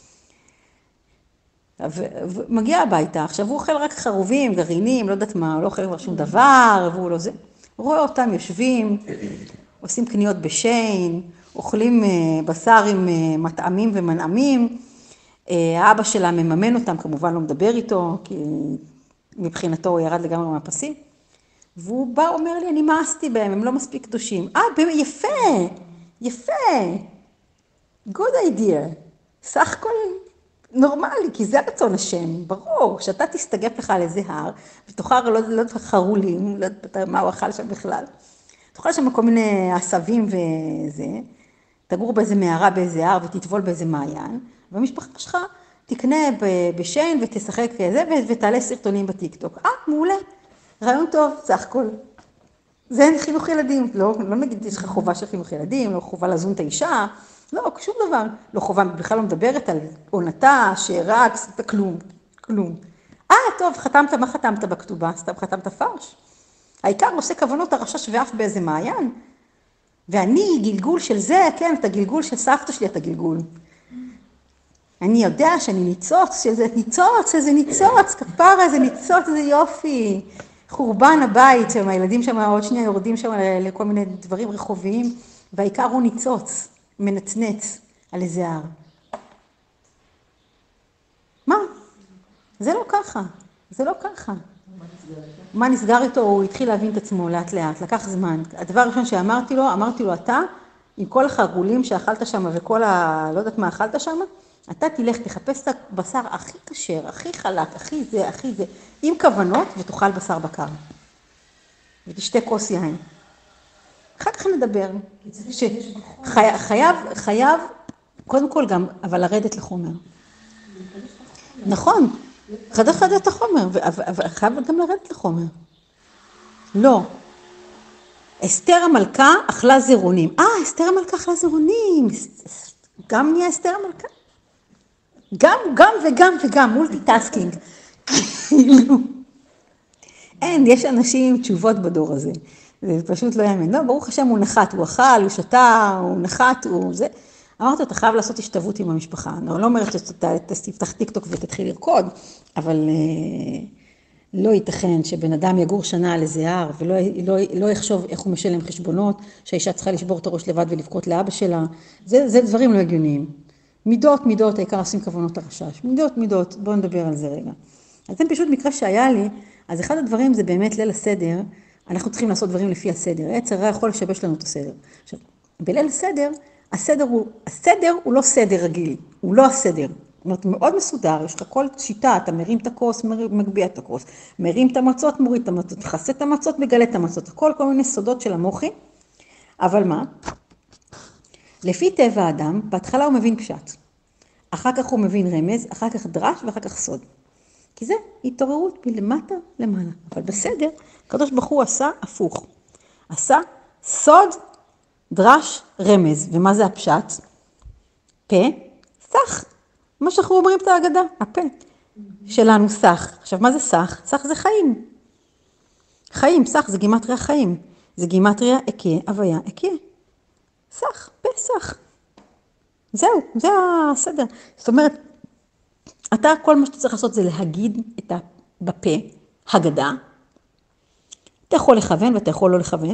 ומגיע הביתה, עכשיו הוא אוכל רק חרובים, גרעינים, לא יודעת מה, הוא לא אוכל כבר שום דבר, והוא לא זה. הוא רואה אותם יושבים, עושים קניות בשיין, אוכלים בשר עם מטעמים ומנעמים, האבא שלה מממן אותם, כמובן לא מדבר איתו, כי מבחינתו הוא ירד לגמרי מהפסים, והוא בא, אומר לי, אני מאסתי בהם, הם לא מספיק קדושים. אה, יפה, יפה, good idea, סך הכל נורמלי, כי זה רצון השם, ברור, שאתה תסתגף לך על איזה הר, ותאכל לא, לא חרולים, לא יודעת מה הוא אכל שם בכלל, תאכל שם כל מיני עשבים וזה, תגור באיזה מערה באיזה הר ותטבול באיזה מעיין, והמשפחה שלך תקנה בשיין ותשחק כזה ותעלה סרטונים בטיקטוק. אה, מעולה, רעיון טוב, סך הכל. זה חינוך ילדים, לא, לא נגיד יש לך חובה של חינוך ילדים, לא חובה לזון את האישה, לא, שום דבר. לא חובה, בכלל לא מדברת על עונתה, שרץ, כלום, כלום. אה, טוב, חתמת, מה חתמת בכתובה? סתם חתמת פרש. העיקר עושה כוונות הרשש ואף באיזה מעיין. ואני גלגול של זה, כן, את הגלגול של סבתא שלי, את הגלגול. אני יודע שאני ניצוץ, שזה ניצוץ, איזה ניצוץ, כפרה, איזה ניצוץ, איזה יופי. חורבן הבית, שם הילדים שם עוד שנייה יורדים שם לכל מיני דברים רחוביים, והעיקר הוא ניצוץ, מנצנץ על איזה הר. מה? זה לא ככה, זה לא ככה. מה נסגר איתו? הוא התחיל להבין את עצמו לאט לאט, לקח זמן. הדבר הראשון שאמרתי לו, אמרתי לו, אתה, עם כל החרגולים שאכלת שם וכל ה... לא יודעת מה אכלת שם, אתה תלך, תחפש את הבשר הכי כשר, הכי חלק, הכי זה, הכי זה, עם כוונות, ותאכל בשר בקר. ותשתה כוס יין. אחר כך נדבר. חי... חייב, חייב, קודם כל גם, אבל לרדת לחומר. נכון, חדש חדש את החומר, אבל חייב גם לרדת לחומר. לא. אסתר המלכה אכלה זירונים. אה, אסתר המלכה אכלה זירונים. גם נהיה אסתר המלכה. גם, גם וגם וגם, מולטי-טסקינג. כאילו. אין, יש אנשים עם תשובות בדור הזה. זה פשוט לא יאמן. לא, ברוך השם הוא נחת, הוא אכל, הוא שתה, הוא נחת, הוא זה. אמרתי, אתה חייב לעשות השתוות עם המשפחה. אני לא אומרת שתפתח טיק טוק ותתחיל לרקוד, אבל לא ייתכן שבן אדם יגור שנה על איזה הר, ולא לא, לא יחשוב איך הוא משלם חשבונות, שהאישה צריכה לשבור את הראש לבד ולבכות לאבא שלה. זה, זה דברים לא הגיוניים. מידות, מידות, העיקר עושים כוונות הרשש. מידות, מידות, בואו נדבר על זה רגע. אז זה פשוט מקרה שהיה לי, אז אחד הדברים זה באמת ליל הסדר, אנחנו צריכים לעשות דברים לפי הסדר. יצר הרע יכול לשבש לנו את הסדר. עכשיו, בליל הסדר, הסדר הוא, הסדר הוא לא סדר רגיל, הוא לא הסדר. זאת אומרת, מאוד מסודר, יש לך כל שיטה, אתה מרים את הכוס, מגביה את הכוס, מרים את המצות, מוריד את המצות, תחסה את המצות, מגלה את המצות, הכל כל מיני סודות של המוחי. אבל מה? לפי טבע האדם, בהתחלה הוא מבין פשט. אחר כך הוא מבין רמז, אחר כך דרש ואחר כך סוד. כי זה התעוררות מלמטה למעלה. אבל בסדר, הקדוש ברוך הוא עשה הפוך. עשה סוד, דרש, רמז. ומה זה הפשט? פה, סך. מה שאנחנו אומרים את ההגדה, הפה שלנו סך. עכשיו, מה זה סך? סך זה חיים. חיים, סך זה גימטריה חיים. זה גימטריה אקה, הוויה אקה. סך, פה, סך. זהו, זה הסדר. זאת אומרת, אתה, כל מה שאתה צריך לעשות זה להגיד את ה... בפה, הגדה. אתה יכול לכוון ואתה יכול לא לכוון.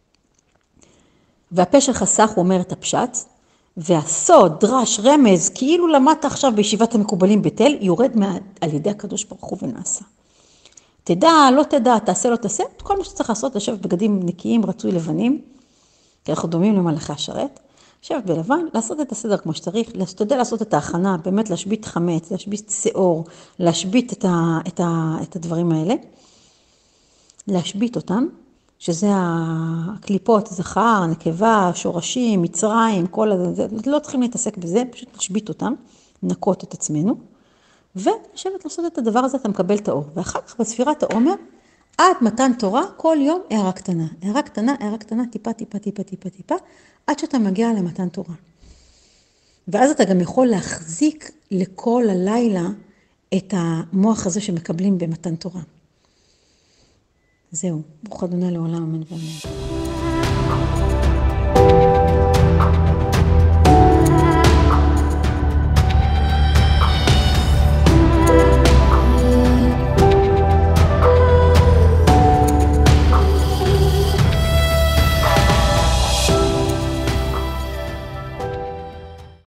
והפה שלך סך, הוא אומר את הפשט. והסוד, דרש, רמז, כאילו למדת עכשיו בישיבת המקובלים בתל, יורד מה... על ידי הקדוש ברוך הוא ונעשה. תדע, לא תדע, תעשה, לא תעשה. כל מה שצריך לעשות, לשבת בגדים נקיים, רצוי לבנים, כי אנחנו דומים למלאכי השרת. לשבת בלבן, לעשות את הסדר כמו שצריך, להשתדל לעשות את ההכנה, באמת להשבית חמץ, להשבית שיעור, להשבית את, ה... את, ה... את הדברים האלה. להשבית אותם. שזה הקליפות, זכר, נקבה, שורשים, מצרים, כל הזה, לא צריכים להתעסק בזה, פשוט להשבית אותם, נקות את עצמנו, ולשבת לעשות את הדבר הזה, אתה מקבל את האור. ואחר כך בספירת העומר, עד מתן תורה, כל יום הערה קטנה, הערה קטנה, הערה קטנה, טיפה, טיפה, טיפה, טיפה, טיפה, עד שאתה מגיע למתן תורה. ואז אתה גם יכול להחזיק לכל הלילה את המוח הזה שמקבלים במתן תורה. זהו, ברוך אדוני לעולם, אמן ואמן.